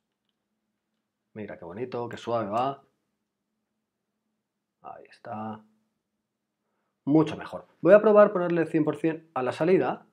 Speaker 1: Mira qué bonito, qué suave va. Ahí está. Mucho mejor. Voy a probar ponerle cien por cien a la salida,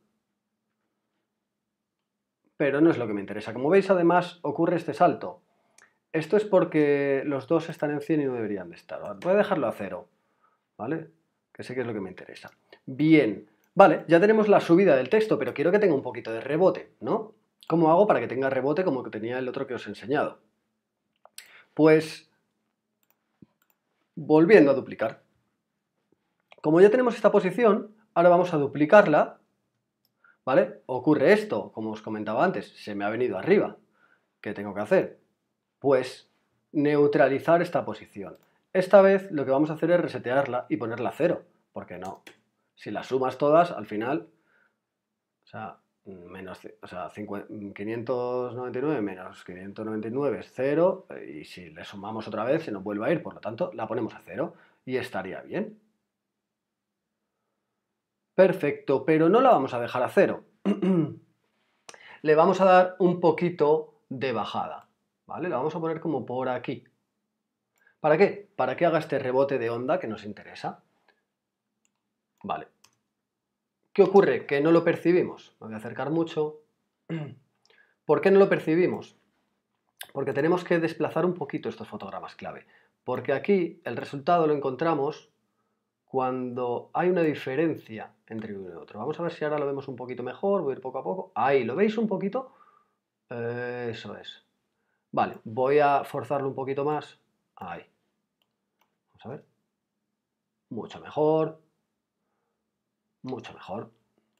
Speaker 1: pero no es lo que me interesa. Como veis, además, ocurre este salto. Esto es porque los dos están en cien y no deberían de estar. Voy a dejarlo a cero, ¿vale? Que sé que es lo que me interesa. Bien, vale, ya tenemos la subida del texto, pero quiero que tenga un poquito de rebote, ¿no? ¿Cómo hago para que tenga rebote como que tenía el otro que os he enseñado? Pues, volviendo a duplicar. Como ya tenemos esta posición, ahora vamos a duplicarla, ¿vale? Ocurre esto, como os comentaba antes, se me ha venido arriba. ¿Qué tengo que hacer? Pues neutralizar esta posición. Esta vez lo que vamos a hacer es resetearla y ponerla a cero, porque no. Si las sumas todas, al final, o sea, menos, o sea, quinientos noventa y nueve menos quinientos noventa y nueve es cero, y si le sumamos otra vez se nos vuelve a ir, por lo tanto, la ponemos a cero y estaría bien. Perfecto, pero no la vamos a dejar a cero. Le vamos a dar un poquito de bajada, ¿vale? La vamos a poner como por aquí. ¿Para qué? Para que haga este rebote de onda que nos interesa. Vale. ¿Qué ocurre? Que no lo percibimos. Me voy a acercar mucho. ¿Por qué no lo percibimos? Porque tenemos que desplazar un poquito estos fotogramas clave. Porque aquí el resultado lo encontramos cuando hay una diferencia entre uno y otro. Vamos a ver si ahora lo vemos un poquito mejor. Voy a ir poco a poco. Ahí, ¿lo veis un poquito? Eh, eso es. Vale, voy a forzarlo un poquito más. Ahí. Vamos a ver. Mucho mejor. Mucho mejor.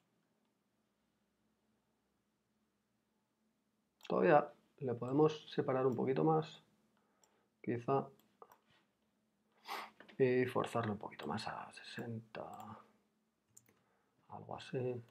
Speaker 1: Todavía le podemos separar un poquito más. Quizá. Y forzarlo un poquito más a sesenta. Algo así.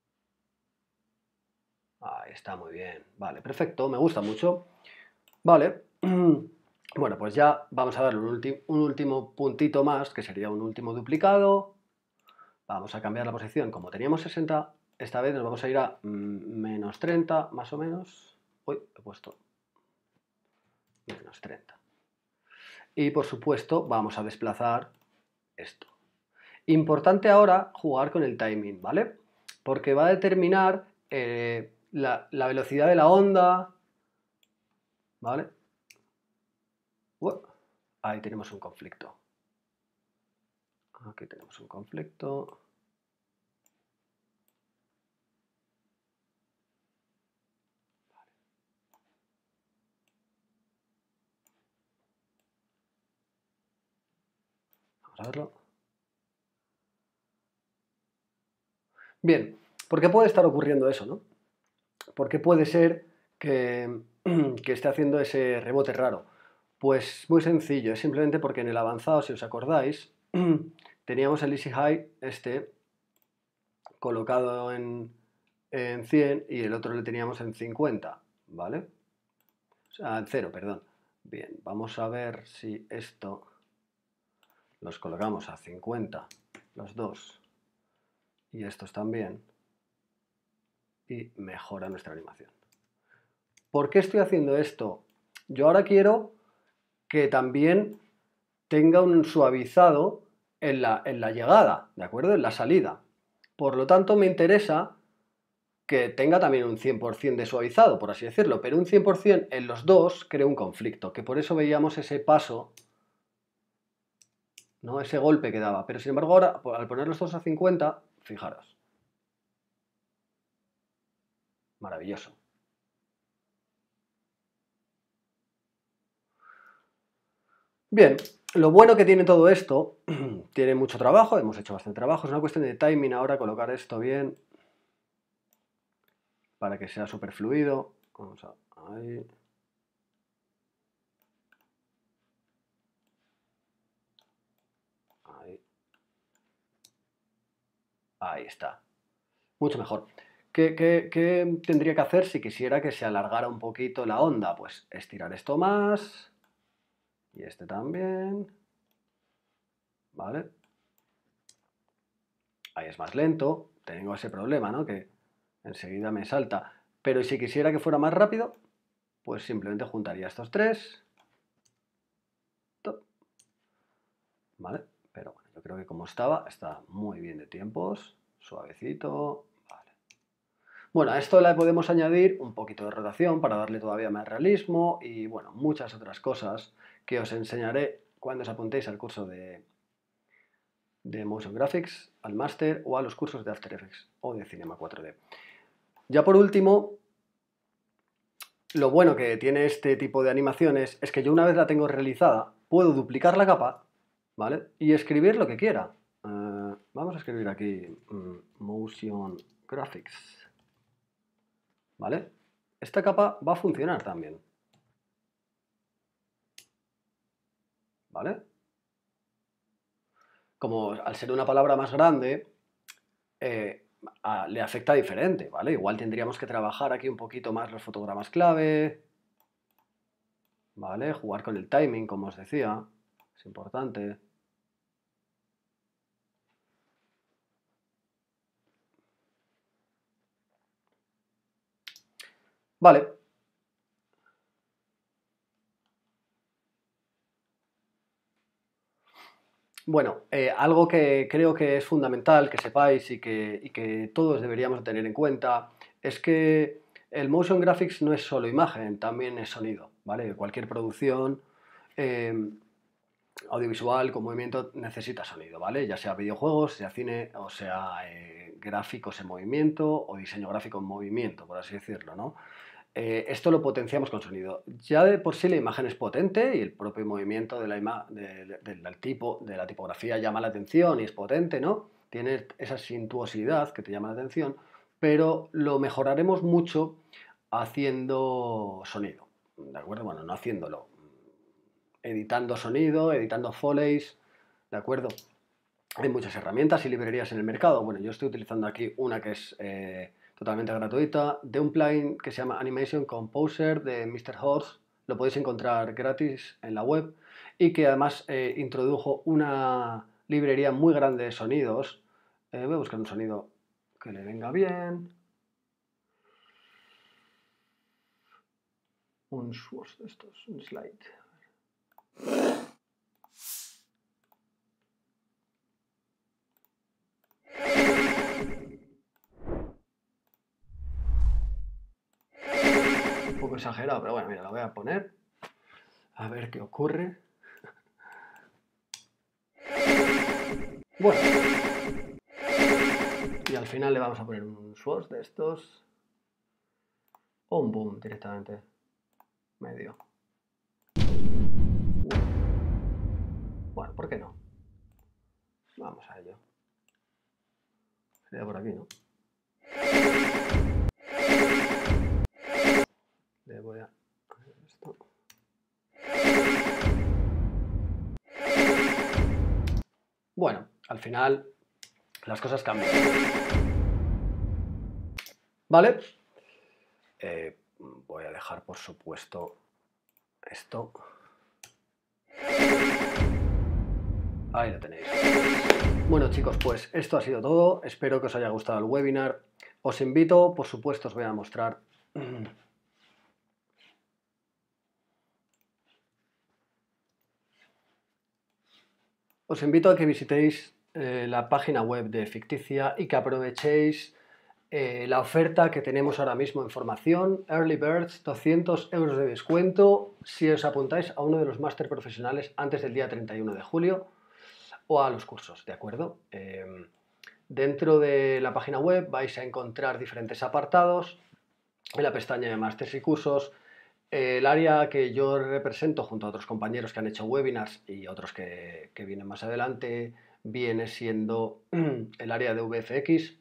Speaker 1: Ahí está, muy bien. Vale, perfecto. Me gusta mucho. Vale. Bueno, pues ya vamos a darle un, un último puntito más, que sería un último duplicado. Vamos a cambiar la posición. Como teníamos sesenta, esta vez nos vamos a ir a menos treinta, más o menos. Uy, he puesto menos treinta. Y por supuesto vamos a desplazar esto. Importante ahora jugar con el timing, ¿vale? Porque va a determinar eh, la, la velocidad de la onda, ¿vale? Uh, ahí tenemos un conflicto. Aquí tenemos un conflicto. Vamos a verlo. Bien, ¿por qué puede estar ocurriendo eso, no? Porque puede ser que, que esté haciendo ese rebote raro. Pues muy sencillo, es simplemente porque en el avanzado, si os acordáis, teníamos el Easy High este colocado en, en cien y el otro le teníamos en cincuenta, ¿vale? O sea, en cero, perdón. Bien, vamos a ver si esto los colocamos a cincuenta, los dos, y estos también, y mejora nuestra animación. ¿Por qué estoy haciendo esto? Yo ahora quiero que también tenga un suavizado en la, en la llegada, ¿de acuerdo? En la salida. Por lo tanto, me interesa que tenga también un cien por cien de suavizado, por así decirlo, pero un cien por cien en los dos crea un conflicto, que por eso veíamos ese paso, ¿no? Ese golpe que daba. Pero sin embargo ahora, al poner los dos a cincuenta, fijaros. Maravilloso. Bien, lo bueno que tiene todo esto, tiene mucho trabajo, hemos hecho bastante trabajo, es una cuestión de timing ahora, colocar esto bien para que sea súper fluido. Vamos a... ahí. Ahí. Ahí está. Mucho mejor. ¿Qué, qué, qué tendría que hacer si quisiera que se alargara un poquito la onda? Pues estirar esto más y este también. ¿Vale? Ahí es más lento. Tengo ese problema, ¿no? Que enseguida me salta. Pero si quisiera que fuera más rápido, pues simplemente juntaría estos tres. ¿Vale? Pero bueno, yo creo que como estaba, está muy bien de tiempos. Suavecito. Vale. Bueno, a esto le podemos añadir un poquito de rotación para darle todavía más realismo y, bueno, muchas otras cosas que os enseñaré cuando os apuntéis al curso de, de Motion Graphics, al máster o a los cursos de After Effects o de Cinema cuatro D. Ya por último, lo bueno que tiene este tipo de animaciones es que yo una vez la tengo realizada, puedo duplicar la capa, ¿vale? Y escribir lo que quiera. Uh, vamos a escribir aquí um, Motion Graphics, ¿vale? Esta capa va a funcionar también, ¿vale? Como al ser una palabra más grande, eh, a, le afecta diferente, ¿vale? Igual tendríamos que trabajar aquí un poquito más los fotogramas clave, ¿vale? Jugar con el timing, como os decía, es importante. Vale. Bueno, eh, algo que creo que es fundamental que sepáis y que, y que todos deberíamos tener en cuenta es que el motion graphics no es solo imagen, también es sonido, ¿vale? Cualquier producción eh, audiovisual con movimiento necesita sonido, ¿vale? Ya sea videojuegos, sea cine o sea eh, gráficos en movimiento o diseño gráfico en movimiento, por así decirlo, ¿no? Eh, esto lo potenciamos con sonido. Ya de por sí la imagen es potente y el propio movimiento de la ima de, de, de, del tipo, de la tipografía llama la atención y es potente, ¿no? Tiene esa suntuosidad que te llama la atención, pero lo mejoraremos mucho haciendo sonido, ¿de acuerdo? Bueno, no haciéndolo, editando sonido, editando foleys, ¿de acuerdo? Hay muchas herramientas y librerías en el mercado. Bueno, yo estoy utilizando aquí una que es eh, totalmente gratuita, de un plugin que se llama Animation Composer de mister Horse. Lo podéis encontrar gratis en la web y que además eh, introdujo una librería muy grande de sonidos. Eh, voy a buscar un sonido que le venga bien. Un swoosh de estos, un slide. Un poco exagerado, pero bueno, mira, lo voy a poner. A ver qué ocurre. Bueno. Y al final le vamos a poner un swoosh de estos. O un boom directamente. Medio. Bueno, ¿por qué no? Vamos a ello. Sería por aquí, ¿no? Le voy a hacer esto. Bueno, al final las cosas cambian. ¿Vale? Eh, voy a dejar, por supuesto, esto. Ahí lo tenéis. Bueno, chicos, pues esto ha sido todo. Espero que os haya gustado el webinar. Os invito, por supuesto, os voy a mostrar. Os invito a que visitéis eh, la página web de Ficticia y que aprovechéis eh, la oferta que tenemos ahora mismo en formación, Early Birds, doscientos euros de descuento si os apuntáis a uno de los máster profesionales antes del día treinta y uno de julio o a los cursos, ¿de acuerdo? Eh, dentro de la página web vais a encontrar diferentes apartados. En la pestaña de másters y cursos, el área que yo represento junto a otros compañeros que han hecho webinars y otros que, que vienen más adelante, viene siendo el área de V F X,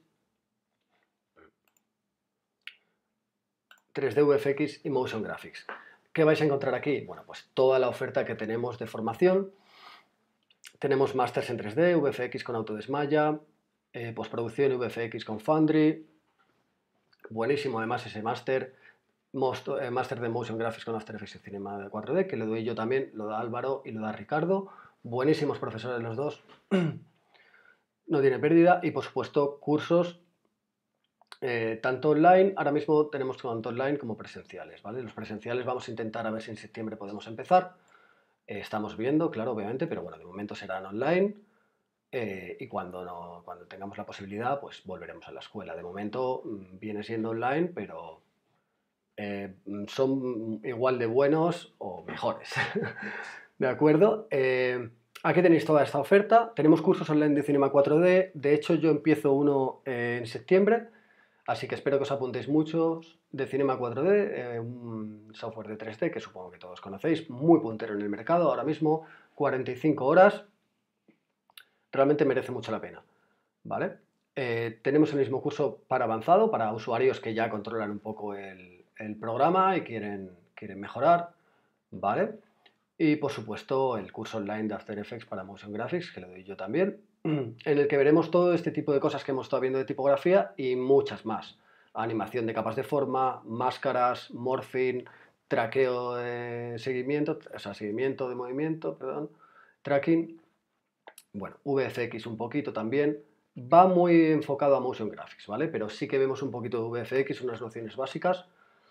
Speaker 1: tres D V F X y Motion Graphics. ¿Qué vais a encontrar aquí? Bueno, pues toda la oferta que tenemos de formación. Tenemos másters en tres D, V F X con Autodesk Maya, eh, postproducción y V F X con Foundry. Buenísimo además ese máster. Máster de Motion Graphics con After Effects y Cinema cuatro D, que le doy yo también, lo da Álvaro y lo da Ricardo. Buenísimos profesores los dos. No tiene pérdida. Y por supuesto cursos eh, tanto online, ahora mismo tenemos tanto online como presenciales, ¿vale? Los presenciales vamos a intentar a ver si en septiembre podemos empezar. Eh, estamos viendo, claro, obviamente, pero bueno, de momento serán online. Eh, y cuando, no, cuando tengamos la posibilidad, pues volveremos a la escuela. De momento mmm, viene siendo online, pero Eh, son igual de buenos o mejores. ¿De acuerdo? Eh, aquí tenéis toda esta oferta. Tenemos cursos online de Cinema cuatro D. De hecho, yo empiezo uno eh, en septiembre, así que espero que os apuntéis muchos de Cinema cuatro D, eh, un software de tres D que supongo que todos conocéis, muy puntero en el mercado ahora mismo, cuarenta y cinco horas. Realmente merece mucho la pena, ¿vale? Eh, tenemos el mismo curso para avanzado, para usuarios que ya controlan un poco el el programa y quieren, quieren mejorar, ¿vale? Y por supuesto el curso online de After Effects para Motion Graphics, que lo doy yo también, en el que veremos todo este tipo de cosas que hemos estado viendo de tipografía y muchas más. Animación de capas de forma, máscaras, morphing, traqueo de seguimiento, o sea, seguimiento de movimiento, perdón, tracking, bueno, V F X un poquito también. Va muy enfocado a Motion Graphics, ¿vale? Pero sí que vemos un poquito de V F X, unas nociones básicas.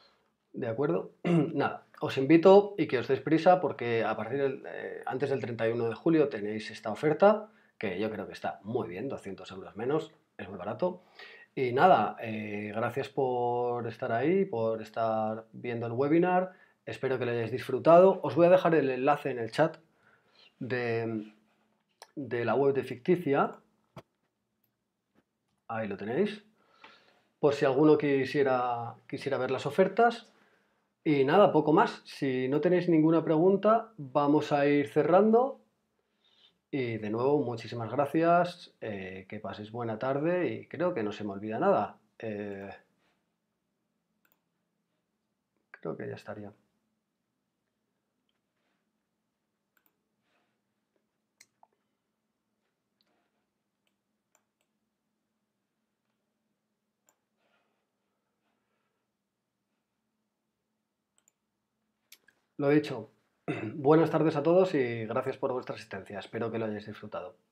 Speaker 1: ¿De acuerdo? Nada, os invito y que os deis prisa porque a partir del, eh, antes del treinta y uno de julio tenéis esta oferta, que yo creo que está muy bien, doscientos euros menos, es muy barato. Y nada, eh, gracias por estar ahí, por estar viendo el webinar, espero que lo hayáis disfrutado. Os voy a dejar el enlace en el chat de, de la web de Ficticia, ahí lo tenéis, por si alguno quisiera, quisiera ver las ofertas. Y nada, poco más. Si no tenéis ninguna pregunta, vamos a ir cerrando. Y de nuevo, muchísimas gracias. Eh, que paséis buena tarde y creo que no se me olvida nada. Eh, creo que ya estaría. Lo dicho. Buenas tardes a todos y gracias por vuestra asistencia. Espero que lo hayáis disfrutado.